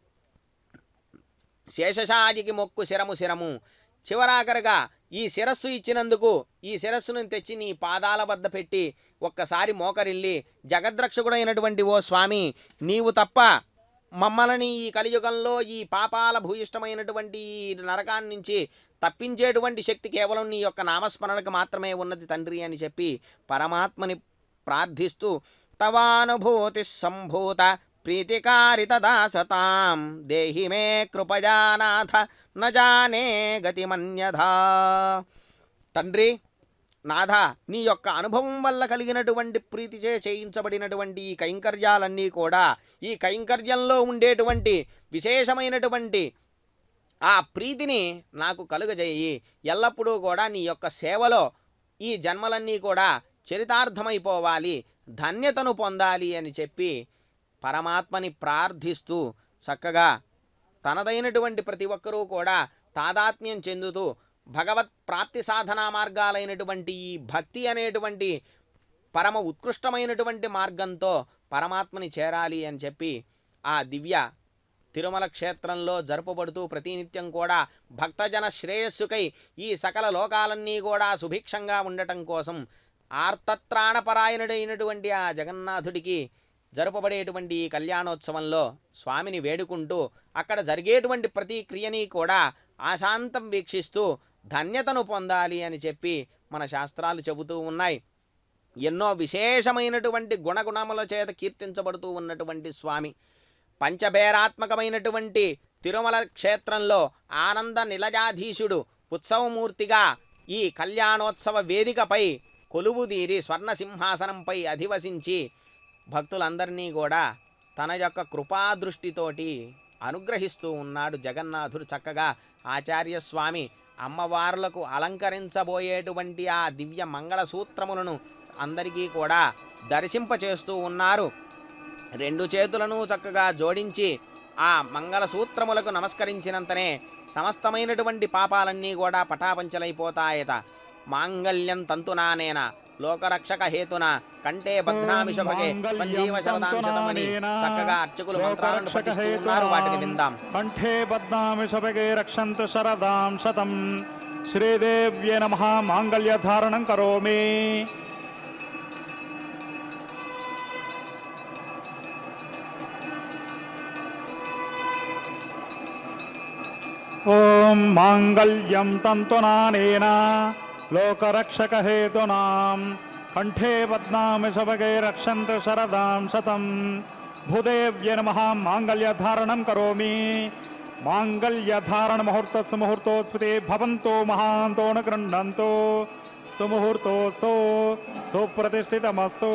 శేషశాజికి మొక్కు శిరము శిరము. చివరాఖరిగా ఈ శిరస్సు ఇచ్చినందుకు ఈ శిరస్సును తెచ్చి నీ పాదాల వద్ద పెట్టి ఒక్కసారి మోకరిల్లి జగద్రక్షకుడైనటువంటి ఓ స్వామి, నీవు తప్ప మమ్మల్ని ఈ కలియుగంలో ఈ పాపాల భూయిష్టమైనటువంటి ఈ నరకాన్ని నుంచి తప్పించేటువంటి శక్తి కేవలం నీ యొక్క నామస్మరణకు మాత్రమే ఉన్నది తండ్రి అని చెప్పి పరమాత్మని ప్రార్థిస్తూ తవానుభూతి సంభూత ప్రీతికారితదాసతాం దేహి మే కృపయానాథ నజానే గతిమన్యథా. తండ్రి నాథ, నీ యొక్క అనుభవం వల్ల కలిగినటువంటి ప్రీతిచే చేయించబడినటువంటి ఈ కైంకర్యాలన్నీ కూడా ఈ కైంకర్యంలో ఉండేటువంటి విశేషమైనటువంటి ఆ ప్రీతిని నాకు కలుగజేయి. ఎల్లప్పుడూ కూడా నీ యొక్క సేవలో ఈ జన్మలన్నీ కూడా చరితార్థమైపోవాలి, ధన్యతను పొందాలి అని చెప్పి పరమాత్మని ప్రార్థిస్తూ చక్కగా తనదైనటువంటి ప్రతి ఒక్కరూ కూడా తాదాత్మ్యం చెందుతూ భగవత్ ప్రాప్తి సాధనా మార్గాలైనటువంటి ఈ భక్తి అనేటువంటి పరమ ఉత్కృష్టమైనటువంటి మార్గంతో పరమాత్మని చేరాలి అని చెప్పి ఆ దివ్య తిరుమల క్షేత్రంలో జరుపబడుతూ ప్రతినిత్యం కూడా భక్తజన శ్రేయస్సుకై ఈ సకల లోకాలన్నీ కూడా సుభిక్షంగా ఉండటం కోసం ఆర్తత్రాణపరాయణుడైనటువంటి ఆ జగన్నాథుడికి జరుపబడేటువంటి ఈ కళ్యాణోత్సవంలో స్వామిని వేడుకుంటూ అక్కడ జరిగేటువంటి ప్రతి క్రియని కూడా ఆశాంతం వీక్షిస్తూ ధన్యతను పొందాలి అని చెప్పి మన శాస్త్రాలు చెబుతూ ఉన్నాయి. ఎన్నో విశేషమైనటువంటి గుణగుణముల చేత కీర్తించబడుతూ ఉన్నటువంటి స్వామి పంచభేరాత్మకమైనటువంటి తిరుమల క్షేత్రంలో ఆనంద నిలయాధీశుడు ఉత్సవమూర్తిగా ఈ కళ్యాణోత్సవ వేదికపై కొలువుదీరి స్వర్ణ సింహాసనంపై అధివసించి భక్తులందరినీ కూడా తన యొక్క కృపాదృష్టితోటి అనుగ్రహిస్తూ ఉన్నాడు జగన్నాథుడు. చక్కగా ఆచార్య స్వామి అమ్మవార్లకు అలంకరించబోయేటువంటి ఆ దివ్య మంగళ సూత్రములను అందరికీ కూడా దర్శింపచేస్తూ ఉన్నారు. రెండు చేతులను చక్కగా జోడించి ఆ మంగళ సూత్రములకు నమస్కరించినంతనే సమస్తమైనటువంటి పాపాలన్నీ కూడా పటాపంచలైపోతాయట. మాంగళ్యం తంతునానేన లోకరక్షక హేతున కంటే బధ్నామి శుభగే సంజీవ శరదాం శతమని చక్కగా అర్చకులు మంత్రాలను పఠిస్తూ ఉన్నారు. వాటిని విందాం. కంఠే బధ్నామి శుభగే రక్షంతు శరదాం శతం శ్రీదేవ్యే నమః మాంగళ్య ధారణం కరోమి. ఓం మాంగళ్యం తంతునానేన లోకరక్షక హేతునాం కంఠే బధ్నామి శుభగే రక్షంతు శరదాం శతం భూదేవ్యే నమః మాంగళ్య ధారణం కరోమి. మాంగళ్య ధారణ ముహూర్తస్సు ముహూర్తోస్పతి భవంతో మహాంతో న గృహ్ణంతో సుముహూర్తోస్తు సుప్రతిష్ఠితమస్తు.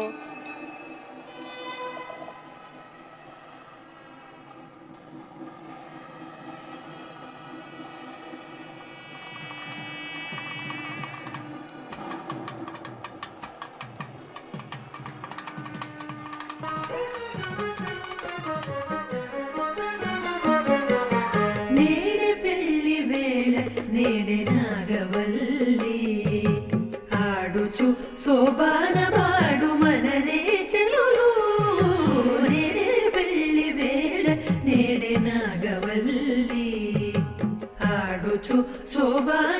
నేడే పెళ్లి వేళ నేడే నాగవల్లి ఆడుచు శోభాన పాడు మననే చెలులు. నేడే పెళ్లి వేళ నేడే నాగవల్లి ఆడుచు శోభాన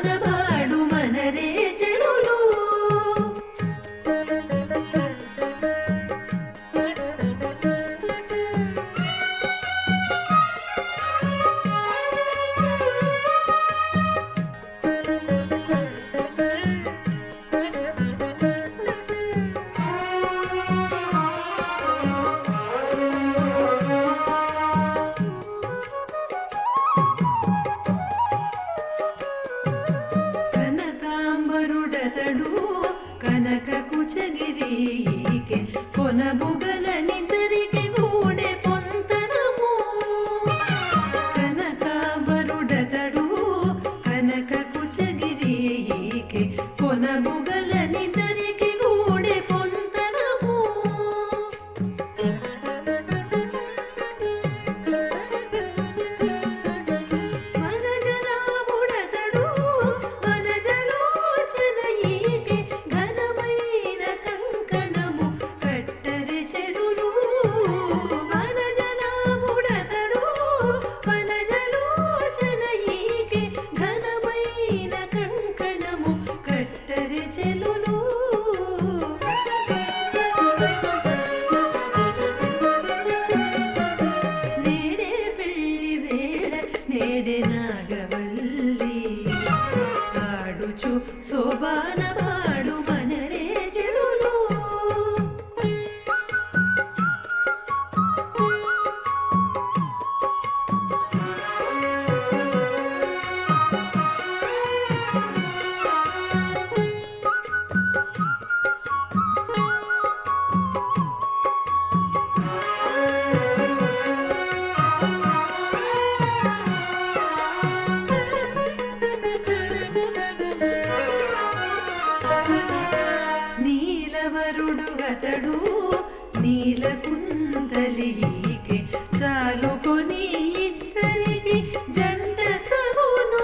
పెళ్ళికి చాలుకొని ఇద్దరికి జంట తగును.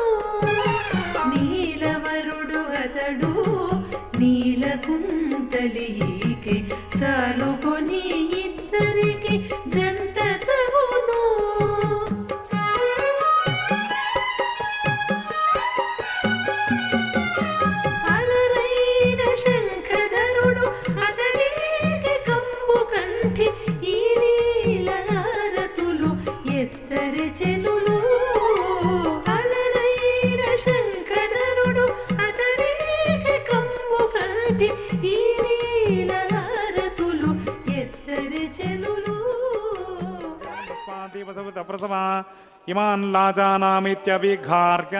నీలవరుడు అతడు నీలకుంతలికి చాలుకొని ఇద్దరికి జంట తగును. అలరైన శంఖధరుడు అతడికి కంబు కంఠి ఈ నీలహారతులు ఎత్తరి చెలులు. అలరైన శంఖధరుడు అతడికి కంబు కంఠి ఈ నీలహారతులు ఎత్తరి చెలులు. ప్రసవా ఇమాన్ లాజానామిత్యవిఘార్య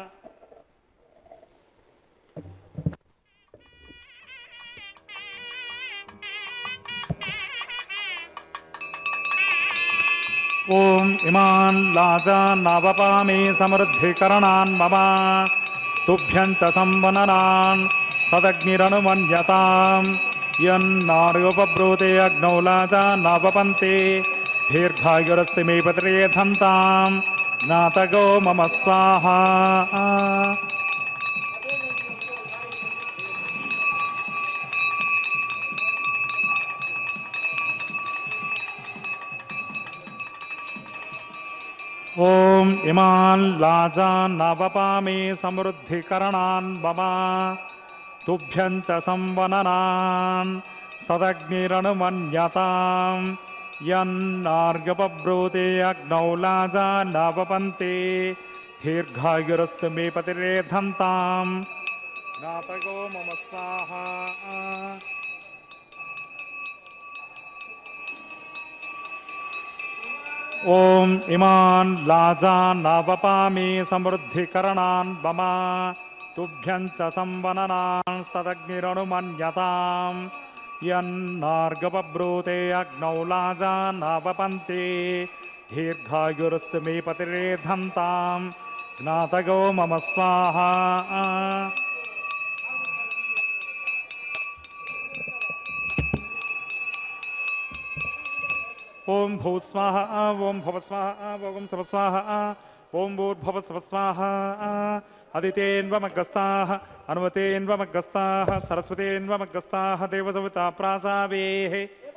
ఓం ఇమాన్ లాజాన్నావపామి సమృద్ధికరణాన్ మమ తుభ్యం చ సంవననాన్ తదగ్నిరనుమన్యతాం యన్నార్యోపబ్రూతే అగ్నౌ లాజాన్నావపంతే దీర్ఘాయురస్తి మే పత్రేధంతాం జ్ఞాతగో మమ స్వాహా. ఓం ఇమాన్ లాజాన్నవపామి సమృద్ధికరణాన్ మమ తుభ్యం చ సంవననాన్ తదగ్నిరనుమన్యతాం యన్నార్గపబ్రూతే అగ్నౌ లాజాన్నవపంతే దీర్ఘాయురస్తు మే పతిరేధంతాం జ్ఞాతగో మమ స్వాహా. ఓం ఇమాన్ లాజాన్నవపామి సమృద్ధికరణాన్ మమ తుభ్యం చ సంవననాన్ తదగ్నిరనుమన్యతాం యన్నార్గపబ్రూతే అగ్నౌ లాజాన్నవపంతే దీర్ఘాయురస్తు మే పతిరేధంతాం జ్ఞాతగో మమ స్వాహా. ఓం భూస్వాహ ఓం భవస్వాహ ఓం సవస్వాహ ఓం భూర్భవస్వస్వాహ. అదితేన్వమగ్గస్తాః అనుమతేన్వమగ్గస్తాః సరస్వతేన్వమగ్గస్తాః దేవసవితా ప్రాసావేః.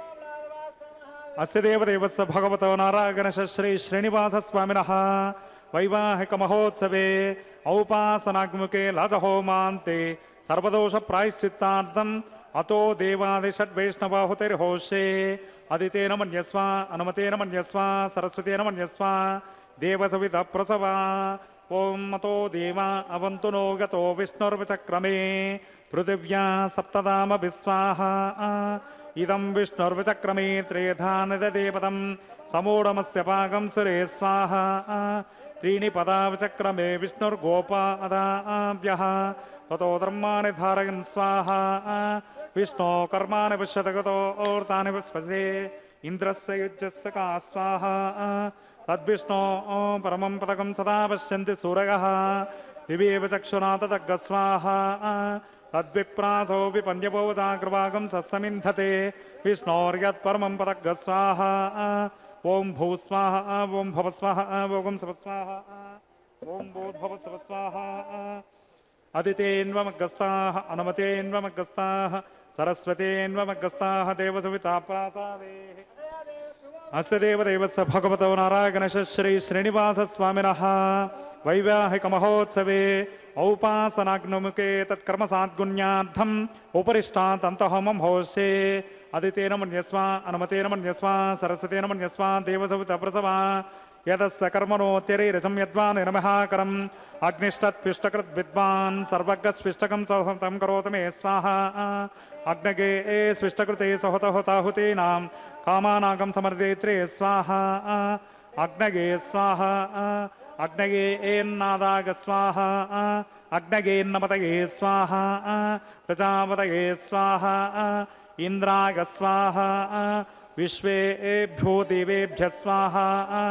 అస్య దేవదేవస్య భగవతో నారాయణశ శ్రీ శ్రీనివాసస్వామినః వైవాహిక మహోత్సవే ఔపాసనాగ్ముఖే లాజహోమాంతే సర్వదోష ప్రాయశ్చిత్తార్థం అతో దేవాదిషడ్వైష్ణవాహుతిర్హోషే. అదితేన మన్యస్వ అనుమతేన మన్యస్వ సరస్వతేన మన్యస్వ దేవసవిత ప్రసవా. ఓం మతో దేవా అవంతు నో గతో విష్ణుర్విచక్రమే పృథివ్యా సప్తదామ విస్వాహ. ఇదం విష్ణుర్విచక్రమే త్రేధా నిదదేవతం సమూఢమస్య పాకం సురే స్వాహ. त्रीणि पदा विचक्रमे विष्णुर्गोपादाभ्यः ततो धर्माणि धारयन् स्वाहा विष्णो कर्माणि पश्यतगतो ओर्तानि विश्वसे इन्द्रस्य युज्यस्य का स्वाहा तद्विष्णो परमं पदकं सदा पश्यन्ति सूरयः दिवेव चक्षुना तदग्ग स्वाहा तद्विप्रासो विपन्यपोता कृपाकं सस्समिन्धते विष्णोर्यत्परमं पदग्ग स्वाहा ओम भू स्वाहा ओम भव स्वाहा ओम सव स्वाहा ओम भूर्भव सव स्वाहा अदितेन्वमग्गस्ताः अनुमतेन्वमग्गस्ताः सरस्वतेन्वमग्गस्ताः देवसविता प्रासावेः अस्य देवदेवस्य भगवतो नारायणश श्री श्रीनिवासस्वामिनः वैवाहिक महोत्सवे औपासनाग्निमुखे तत्कर्मसाद्गुण्यार्थम् उपरिष्टात् अन्तःहोमं होष्ये अदितेन मन्यस्व अनुमतेन मन्यस्व सरस्वतेन मन्यस्व देवसविता प्रसवा यदस्य कर्मणोत्यरीरजं यद्वान् निर्महाकरम् अग्निष्टत्पिष्टकृत् विद्वान् सर्वज्ञस्पिष्टकं सौहतं करोतु मे स्वाहा अग्नगे स्विष्टकृते सहोतहोताहुतीनां कामानागं समर्दयित्रे स्वाहा अग्नगे स्वाहा अग्नगे एन्नादाग स्वाहा अग्नगेन्नपतये स्वाहा प्रजापतये स्वाहा इंद्राग स्वाहा विश्वेभ्यो देवेभ्यः स्वाहा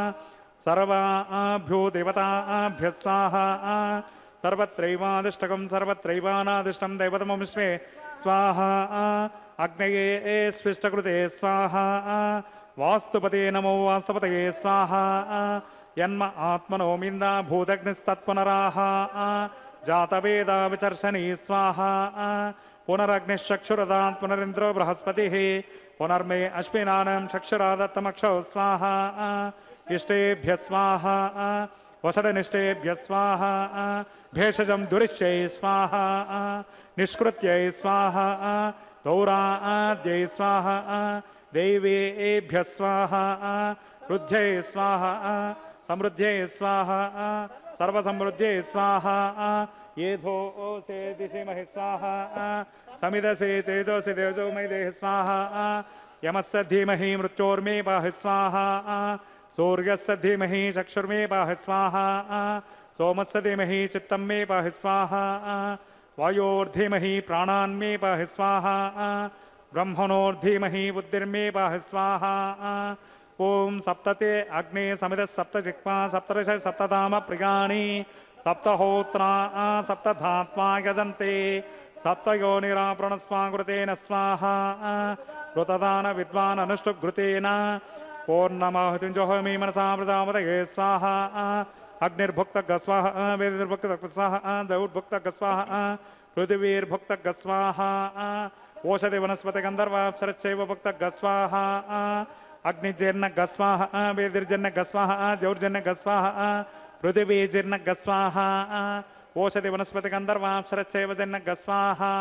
सर्वाभ्यो देवताभ्यः स्वाहा सर्वत्रैवादिष्टकं सर्वत्रैवानादिष्टं दैवतमं विश्वे स्वाहा अग्नये स्विष्टकृते स्वाहा वास्तुपते नमो वास्तुपतये स्वाहा यन्म आत्मनो मिन्दा भूतग्निस्तत्पुनराः जातवेदा विचर्षणी स्वाहा पुनरग्निश्चक्षुरदात् पुनरिन्द्रो बृहस्पतिः पुनर्मे अश्विनानं चक्षुरादत्तमक्षौ स्वाहा इष्टेभ्यः स्वाहा वसडनिष्ठेभ्यः स्वाहा भेषजं दुरिश्यै स्वाहा निष्कृत्यै स्वाहा दौराद्यै स्वाहा देवेभ्यः स्वाहा रुद्ध्यै स्वाहा समृद्ध्यै स्वाहा सर्वसमृद्ध्यै स्वाहा येधोसे दिशिमहि स्वाहा समिदसे तेजोसि तेजोमयि देहि स्वाहा यमस्य धीमहि मृत्योर्मे पाहि स्वाहा सूर्यस्य धीमहि चक्षुर्मे पाहि स्वाहा सोमस्य धीमहि चित्तं मे पाहि स्वाहा वायोर्धीमहि प्राणान्मे पाहि स्वाहा ब्रह्मणोर्धीमहि बुद्धिर्मे पाहि स्वाहा ओम सप्तते अग्ने समित सप्तजिह्वा सप्तर्ष सप्तधाम प्रियाणि सप्तहोत्रा सप्तधात्मा यजन्ते सप्तयोनिराप्रणस्वाकृतेन स्वाहा ऋतदान विद्वान् अनुष्टुघृतेन पूर्णमाहुतिञ्जोहमि मनसा प्रजापतये स्वाहा अग्निर्भुक्तः स्वाहा वेदिर्भुक्तः स्वाहा दौर्भुक्तः स्वाहा पृथिवीर्भुक्तः स्वाहा ओषधि वनस्पति गन्धर्वाप्सरश्चैव भुक्तः स्वाहा अग्निजन्य स्वाहा वेदिर्जन्य स्वाहा दौर्जन्य स्वाहा पृथिवीजन्य स्वाहा ओषधि वनस्पति गन्धर्वाप्सरश्चैव जन्य स्वाहा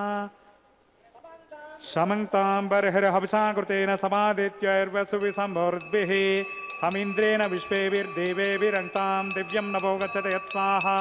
शमन्तां बर्हिर्हविषाकृतेन समादित्यैर्वसुभिसम्भोर्द्भिः समीन्द्रेण विश्वेभिर्देवेभिरन्तां दिव्यं नभो गच्छति यत्स्वाहा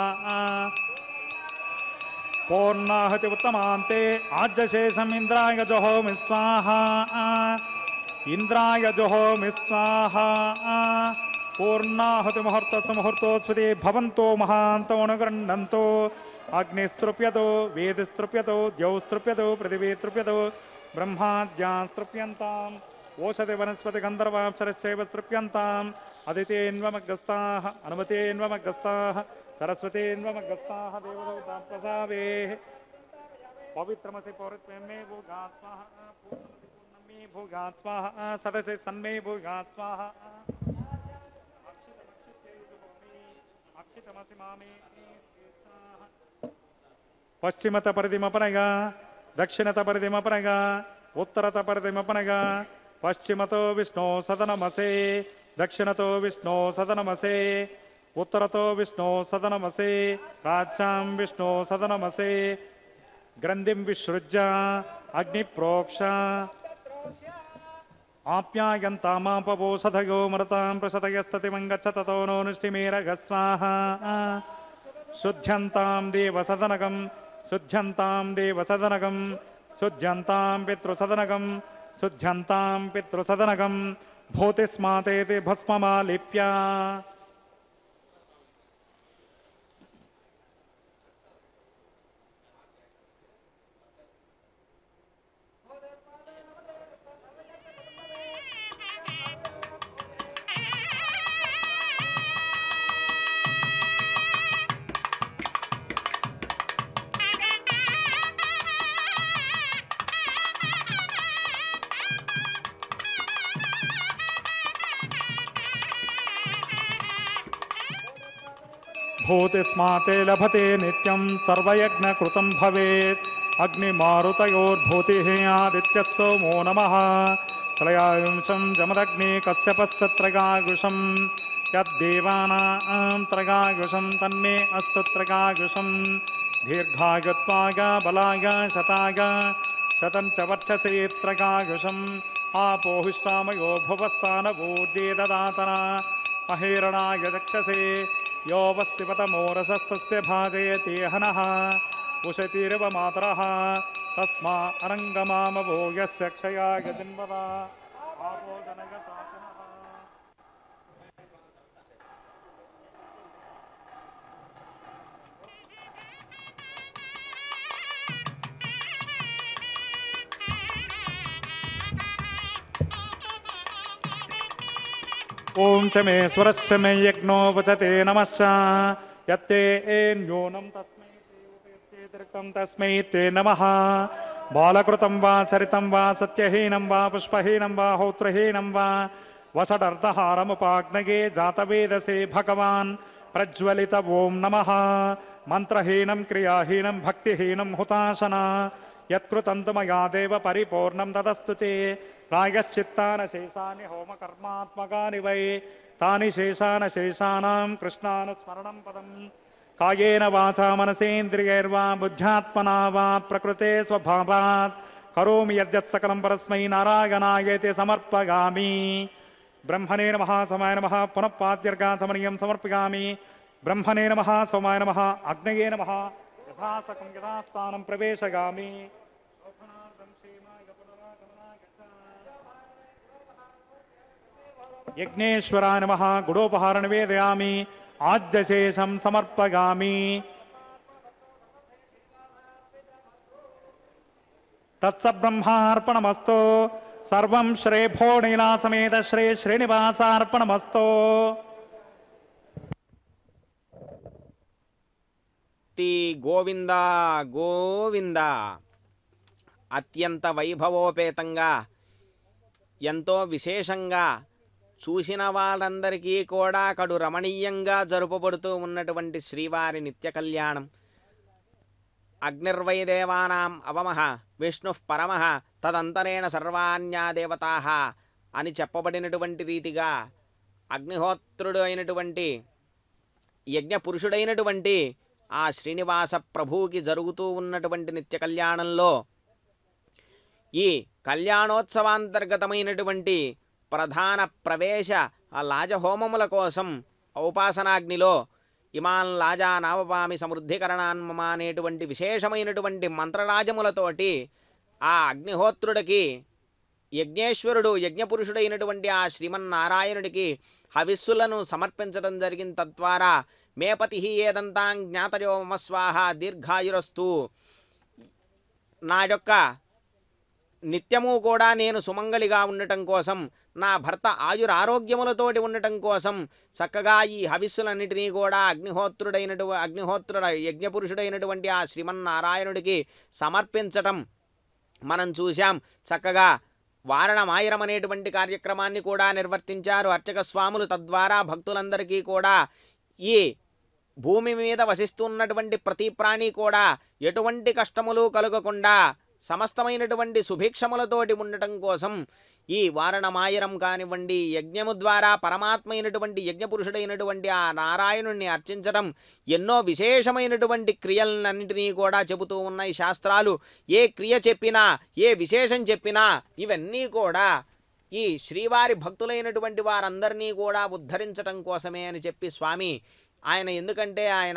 पूर्णाहुति उत्तमान्ते आज्यशेषम् इन्द्राय जुहोमि स्वाहा इंद्राय जुहोमि स्वाहा पूर्णाहुति मुहूर्तस्य मुहूर्तोस्पति भवन्तो महान्तो अनुगृह्णन्तो अग्निस्तृप्यतो वेदस्तृप्यतो द्यौस्तृप्यतो पृथिवीस्तृप्यतो ब्रह्माद्यान् स्तृप्यन्ताम् ओषधि वनस्पति गन्धर्वाप्सरश्चैव स्तृप्यन्ताम् अदितेन्वमग्रस्ताः अनुमतेन्वमग्रस्ताः सरस्वतेन्वमग्रस्ताः देवदूताः प्रसावेः पवित्रमसि पौरत्वं मे भूगात् स्वाहा पूर्णमसि पूर्णं मे भूगात् स्वाहा सदसि सन्मे भूगात् स्वाहा अक्षितमसि मामे पश्चिमत परिधिमपनगा दक्षिणत परिधिमपनगा उत्तरत परिधिमपनगा पश्चिमतो विष्णु सदनमसे दक्षिणतो विष्णु सदनमसे उत्तरतो विष्णु सदनमसे प्राच्यां विष्णु सदनमसे ग्रन्थिं विसृज्य अग्निप्रोक्ष आप्यायन्तामापवोषधयो मरतां प्रसतयस्ततिमङ्गच्छ ततो नो निष्टिमेरगस्वाहा शुद्ध्यन्तां देवसदनकं शुद्ध्यन्तां देवसदनकं शुद्ध्यन्तां पितृसदनकं शुद्ध्यन्तां पितृसदनकं भूतिस्मातेति भस्ममालिप्य भूतिस्माते लभते नित्यं सर्वयज्ञकृतं भवेत् अग्निमारुतयोर्भूतिः आदित्यः सोमो नमः त्रयायुंशं जमदग्नि कश्यपश्चत्रगायुषं यद्देवानां त्रगायुषं तन्मे अस्तु त्रगायुषं दीर्घायुत्वाय बलाय शताय शतं च वर्चसे त्रगायुषम् आपोहिष्टामयो भुवस्तानभूर्जे ददातना अहेरणाय चक्षसे यो वस्तिपतमोरसस्तस्य भाजयते हनः उशतिर्व मातरः तस्मा अरङ्गमामभो यस्य क्षयाय जन्मदा आपो जनकशासनः। ओम च मे स्वरस्य मे यज्ञो वचते नमश्च यत्ते न्यूनं तस्मै ते तस्मै ते नमः బాలకృతం వా చరితం వా సత్యహీనం వా పుష్పహీనం వా హోత్రహీనం వా వసటర్థహారముపాగ్నగే జాతవేదసే భగవాన్ ప్రజ్వలిత ఓం నమః. మంత్రహీనం క్రియాహీనం భక్తిహీనం హుతాశన యత్కృతంతు మయా దేవ పరిపూర్ణం తదస్తు తే. ప్రాయశ్చిత్తాన శేషాని హోమకర్మాత్మకాని వై తాని శేషాన శేషానాం కృష్ణానుస్మరణం పదం. కాయేన వాచా మనసేంద్రియైర్వా బుద్ధ్యాత్మనా వా ప్రకృతే స్వభావాత్ కరోమి యద్యత్ సకలం పరస్మై నారాయణాయేతి సమర్పయామి. బ్రహ్మణే నమః సోమాయ నమః పునః పాద్యర్గాచమనీయం సమర్పయామి. బ్రహ్మణే నమః సోమాయ నమః అగ్నయే నమః యథాసకం యథాస్థానం ప్రవేశయామి. యజ్ఞేశ్వరాయ నమః గుడోపహార నివేదయామి. ఆజ్యశేషం సమర్పయామి. తత్సబ్రహ్మార్పణమస్తు. సర్వం శ్రేభో నీలాసమేత శ్రీ శ్రీనివాసార్పణమస్తు. గోవింద గోవింద. అత్యంత వైభవోపేతంగా ఎంతో విశేషంగా చూసిన వాళ్ళందరికీ కూడా కడు రమణీయంగా జరుపబడుతూ ఉన్నటువంటి శ్రీవారి నిత్య కళ్యాణం. అగ్నిర్వై దేవానాం అవమః విష్ణుః పరమః తదంతరేణ సర్వాణ్యా దేవతాః అని చెప్పబడినటువంటి రీతిగా అగ్నిహోత్రుడు అయినటువంటి యజ్ఞపురుషుడైనటువంటి ఆ శ్రీనివాస ప్రభువుకి జరుగుతూ ఉన్నటువంటి నిత్య కళ్యాణంలో ఈ కళ్యాణోత్సవాంతర్గతమైనటువంటి ప్రధాన ప్రవేశ లాజహోమముల కోసం ఔపాసనాగ్నిలో ఇమాన్ లాజా నావపామి సమృద్ధికరణాన్మమ అనేటువంటి విశేషమైనటువంటి మంత్రరాజములతోటి ఆ అగ్నిహోత్రుడికి యజ్ఞేశ్వరుడు యజ్ఞపురుషుడైనటువంటి ఆ శ్రీమన్నారాయణుడికి హవిస్సులను సమర్పించడం జరిగింది. తద్వారా మేపతి ఏదంతాం జ్ఞాతయో మమ స్వాహ దీర్ఘాయురస్తు. నా యొక్క నిత్యము కూడా నేను సుమంగళిగా ఉండటం కోసం, నా భర్త ఆయురారోగ్యములతోటి ఉండటం కోసం చక్కగా ఈ హవిస్సులన్నిటినీ కూడా అగ్నిహోత్రుడ యజ్ఞపురుషుడైనటువంటి ఆ శ్రీమన్నారాయణుడికి సమర్పించటం మనం చూశాం. చక్కగా వారణమాయరం అనేటువంటి కార్యక్రమాన్ని కూడా నిర్వర్తించారు అర్చక స్వాములు. తద్వారా భక్తులందరికీ కూడా ఈ భూమి మీద వసిస్తున్నటువంటి ప్రతి ప్రాణి కూడా ఎటువంటి కష్టములు కలుగకుండా సమస్తమైనటువంటి సుభిక్షములతోటి ఉండటం కోసం ఈ వారణమాయరం కానివ్వండి, యజ్ఞము ద్వారా పరమాత్మైనటువంటి యజ్ఞపురుషుడైనటువంటి ఆ నారాయణుణ్ణి అర్చించడం, ఎన్నో విశేషమైనటువంటి క్రియలన్నింటినీ కూడా చెబుతూ ఉన్నాయి శాస్త్రాలు. ఏ క్రియ చెప్పినా, ఏ విశేషం చెప్పినా ఇవన్నీ కూడా ఈ శ్రీవారి భక్తులైనటువంటి వారందరినీ కూడా ఉద్ధరించటం కోసమే అని చెప్పి స్వామి ఆయన, ఎందుకంటే ఆయన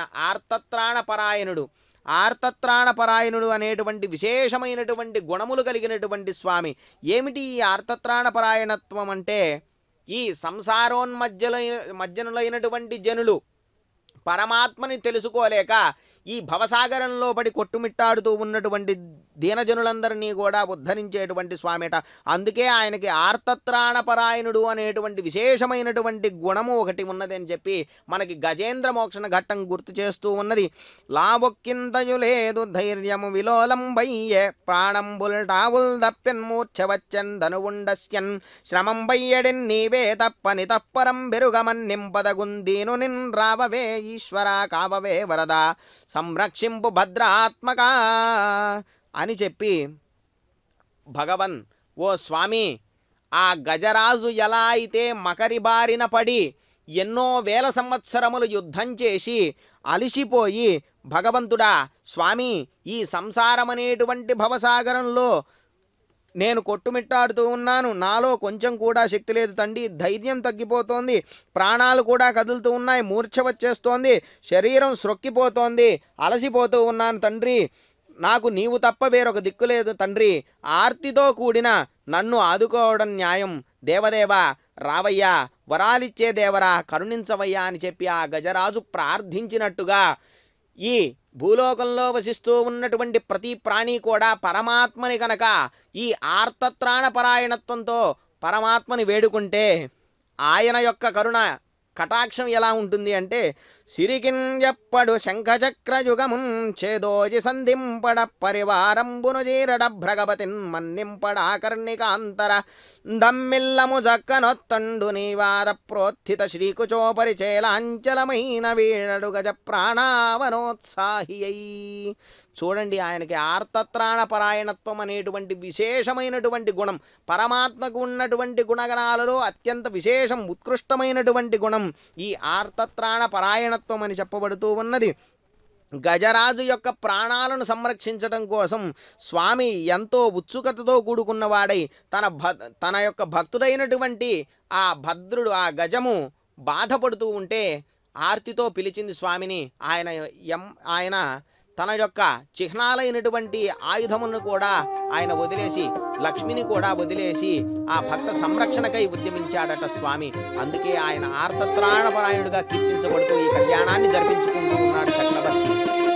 ఆర్తత్రాణపరాయణుడు అనేటువంటి విశేషమైనటువంటి గుణములు కలిగినటువంటి స్వామి. ఏమిటి ఈ ఆర్తత్రాణపరాయణత్వం అంటే, ఈ సంసారోన్మజ్జనులైనటువంటి జనులు పరమాత్మని తెలుసుకోలేక ఈ భవసాగరంలో పడి కొట్టుమిట్టాడుతూ ఉన్నటువంటి దీనజనులందరినీ కూడా ఉద్ధరించేటువంటి స్వామిట. అందుకే ఆయనకి ఆర్తత్రాణపరాయణుడు అనేటువంటి విశేషమైనటువంటి గుణము ఒకటి ఉన్నది అని చెప్పి మనకి గజేంద్ర మోక్షణ ఘట్టం గుర్తు చేస్తూ ఉన్నది. లావొక్కింతయు లేదు ధైర్యము విలోలంబయ్యే ప్రాణంబుల్టావుల్ దప్పెన్ మూర్ఛవచ్చన్ ధనువుండస్యన్ శ్రమం బయ్యడెన్ నీవే తప్పని తప్పరం బెరుగమన్ నింపదగుందీను నిన్ రావవే ఈశ్వర కావవే వరద సంరక్షింపు భద్రాత్మక అని చెప్పి భగవన్, ఓ స్వామి, ఆ గజరాజు ఎలా అయితే మకరి బారిన పడి ఎన్నో వేల సంవత్సరములు యుద్ధం చేసి అలిసిపోయి, భగవంతుడా స్వామి ఈ సంసారమనేటువంటి భవసాగరంలో నేను కొట్టుమిట్టాడుతూ ఉన్నాను, నాలో కొంచెం కూడా శక్తి లేదు తండ్రి, ధైర్యం తగ్గిపోతోంది, ప్రాణాలు కూడా కదులుతూ ఉన్నాయి, మూర్ఛ వచ్చేస్తోంది, శరీరం స్రొక్కిపోతోంది, అలసిపోతూ ఉన్నాను తండ్రి, నాకు నీవు తప్ప వేరొక దిక్కు లేదు తండ్రి, ఆర్తితో కూడిన నన్ను ఆదుకోవడం న్యాయం, దేవదేవా రావయ్యా, వరాలిచ్చే దేవరా కరుణించవయ్యా అని చెప్పి ఆ గజరాజు ప్రార్థించినట్టుగా ఈ భూలోకంలో వసిస్తూ ఉన్నటువంటి ప్రతి ప్రాణి కూడా పరమాత్మని కనుక ఈ ఆర్తత్రాణపరాయణత్వంతో పరమాత్మని వేడుకుంటే ఆయన యొక్క కరుణ కటాక్షం ఎలా ఉంటుంది అంటే, సిరికిన్ ఎప్పడు శంఖచక్రయుగమున్ చేదోజి సంధింపడ పరివారంబును జీరడ భ్రగపతిన్ మన్నింపడా కర్ణికాంతర దమ్మిల్లము జక్కనొత్తండు నీవార ప్రోత్థిత శ్రీకుచోపరిచేలాంచలమైన వీడడు గజ ప్రాణావనోత్సాహి అయి. చూడండి, ఆయనకి ఆర్తత్రాణ పరాయణత్వం అనేటువంటి విశేషమైనటువంటి గుణం, పరమాత్మకు ఉన్నటువంటి గుణగణాలలో అత్యంత విశేషం, ఉత్కృష్టమైనటువంటి గుణం ఈ ఆర్తత్రాణ పరాయణత్వం అని చెప్పబడుతూ ఉన్నది. గజరాజు యొక్క ప్రాణాలను సంరక్షించడం కోసం స్వామి ఎంతో ఉత్సుకతతో కూడుకున్నవాడై తన యొక్క భక్తుడైనటువంటి ఆ భద్రుడు, ఆ గజము బాధపడుతూ ఉంటే ఆర్తితో పిలిచింది స్వామిని. ఆయన తన యొక్క చిహ్నాలైనటువంటి ఆయుధములను కూడా ఆయన వదిలేసి, లక్ష్మిని కూడా వదిలేసి ఆ భక్త సంరక్షణకై ఉద్యమించాడట స్వామి. అందుకే ఆయన ఆర్తత్రాణపరాయణుడిగా కీర్తించబడుతూ ఈ కళ్యాణాన్ని జరిపించుకుంటూ ఉన్నాడు చక్రవర్తి.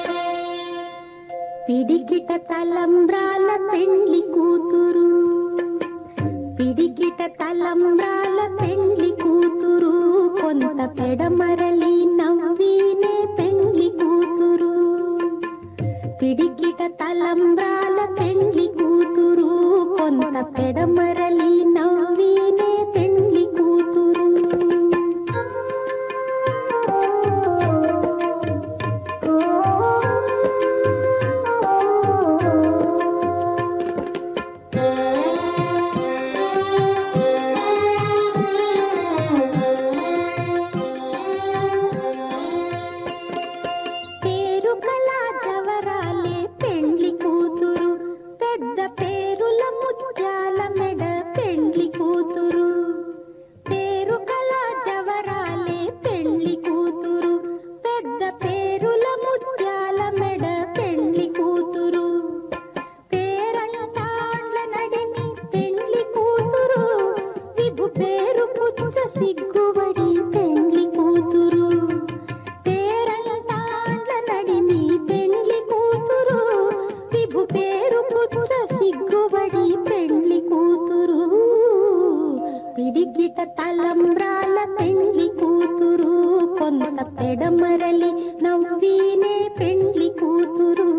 పిడికిట తలంబ్రాల పెండ్లి కూతురు, పిడికిట తలంబ్రాల పెండ్లి కూతురు, కొంత పెడమరలి నవ్వినే పెండ్లి కూతురు. పిడికిట తలంబ్రాల పెండ్లి కూతురు, కొంత పెడమరలి నవ్వినే పెండ్లి కూతురు. సిగ్గుబడి పెండ్లి కూతురు, పేరంటాండ్ల నడిమి పెండ్లి కూతురు, విభు పేరు కుచ్చ సిగ్గుబడి పెండ్లి కూతురు. పిడికిట తలంబ్రాల పెండ్లి కూతురు, కొంత పెడమరలి నవ్వినే పెండ్లి కూతురు.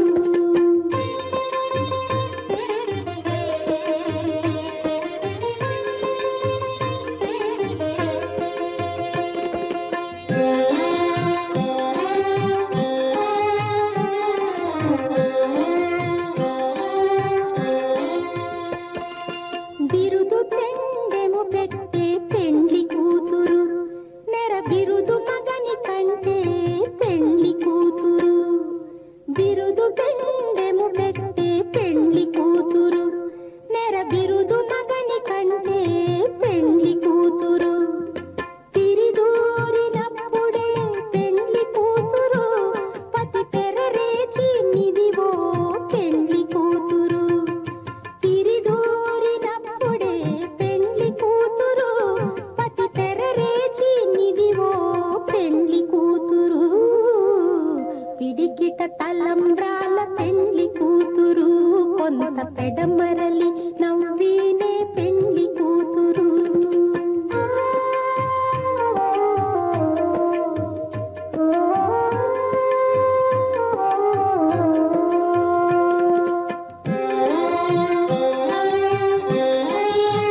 బిరుదు పెండెము పెట్టే పెండ్లి కూతురు, నెర బిరుదు మగని కంటే పెండ్లి కూతురు. బిరుదు పెండెము పెట్టే పెండ్లి కూతురు, నెర బిరుదు మగని కంటే పెండ్లి కూతురు. తిరిదూరినప్పుడే పెండ్లి కూతురు, పతి పెరరేచి నిదివో పెండ్లి కూతురు. తిరిదూరినప్పుడే పెండ్లి కూతురు, పతి పెరరేచి నిదివో పెండ్లి కూతురు. పిడికిట తలంబ్రాల పెండ్లి కూతురు, కొంత పెడమరలి నవ్వినే పెండ్లి కూతురు.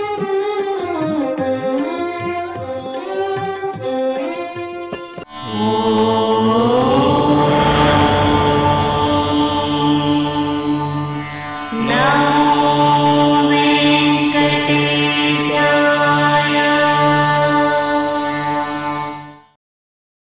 ఓ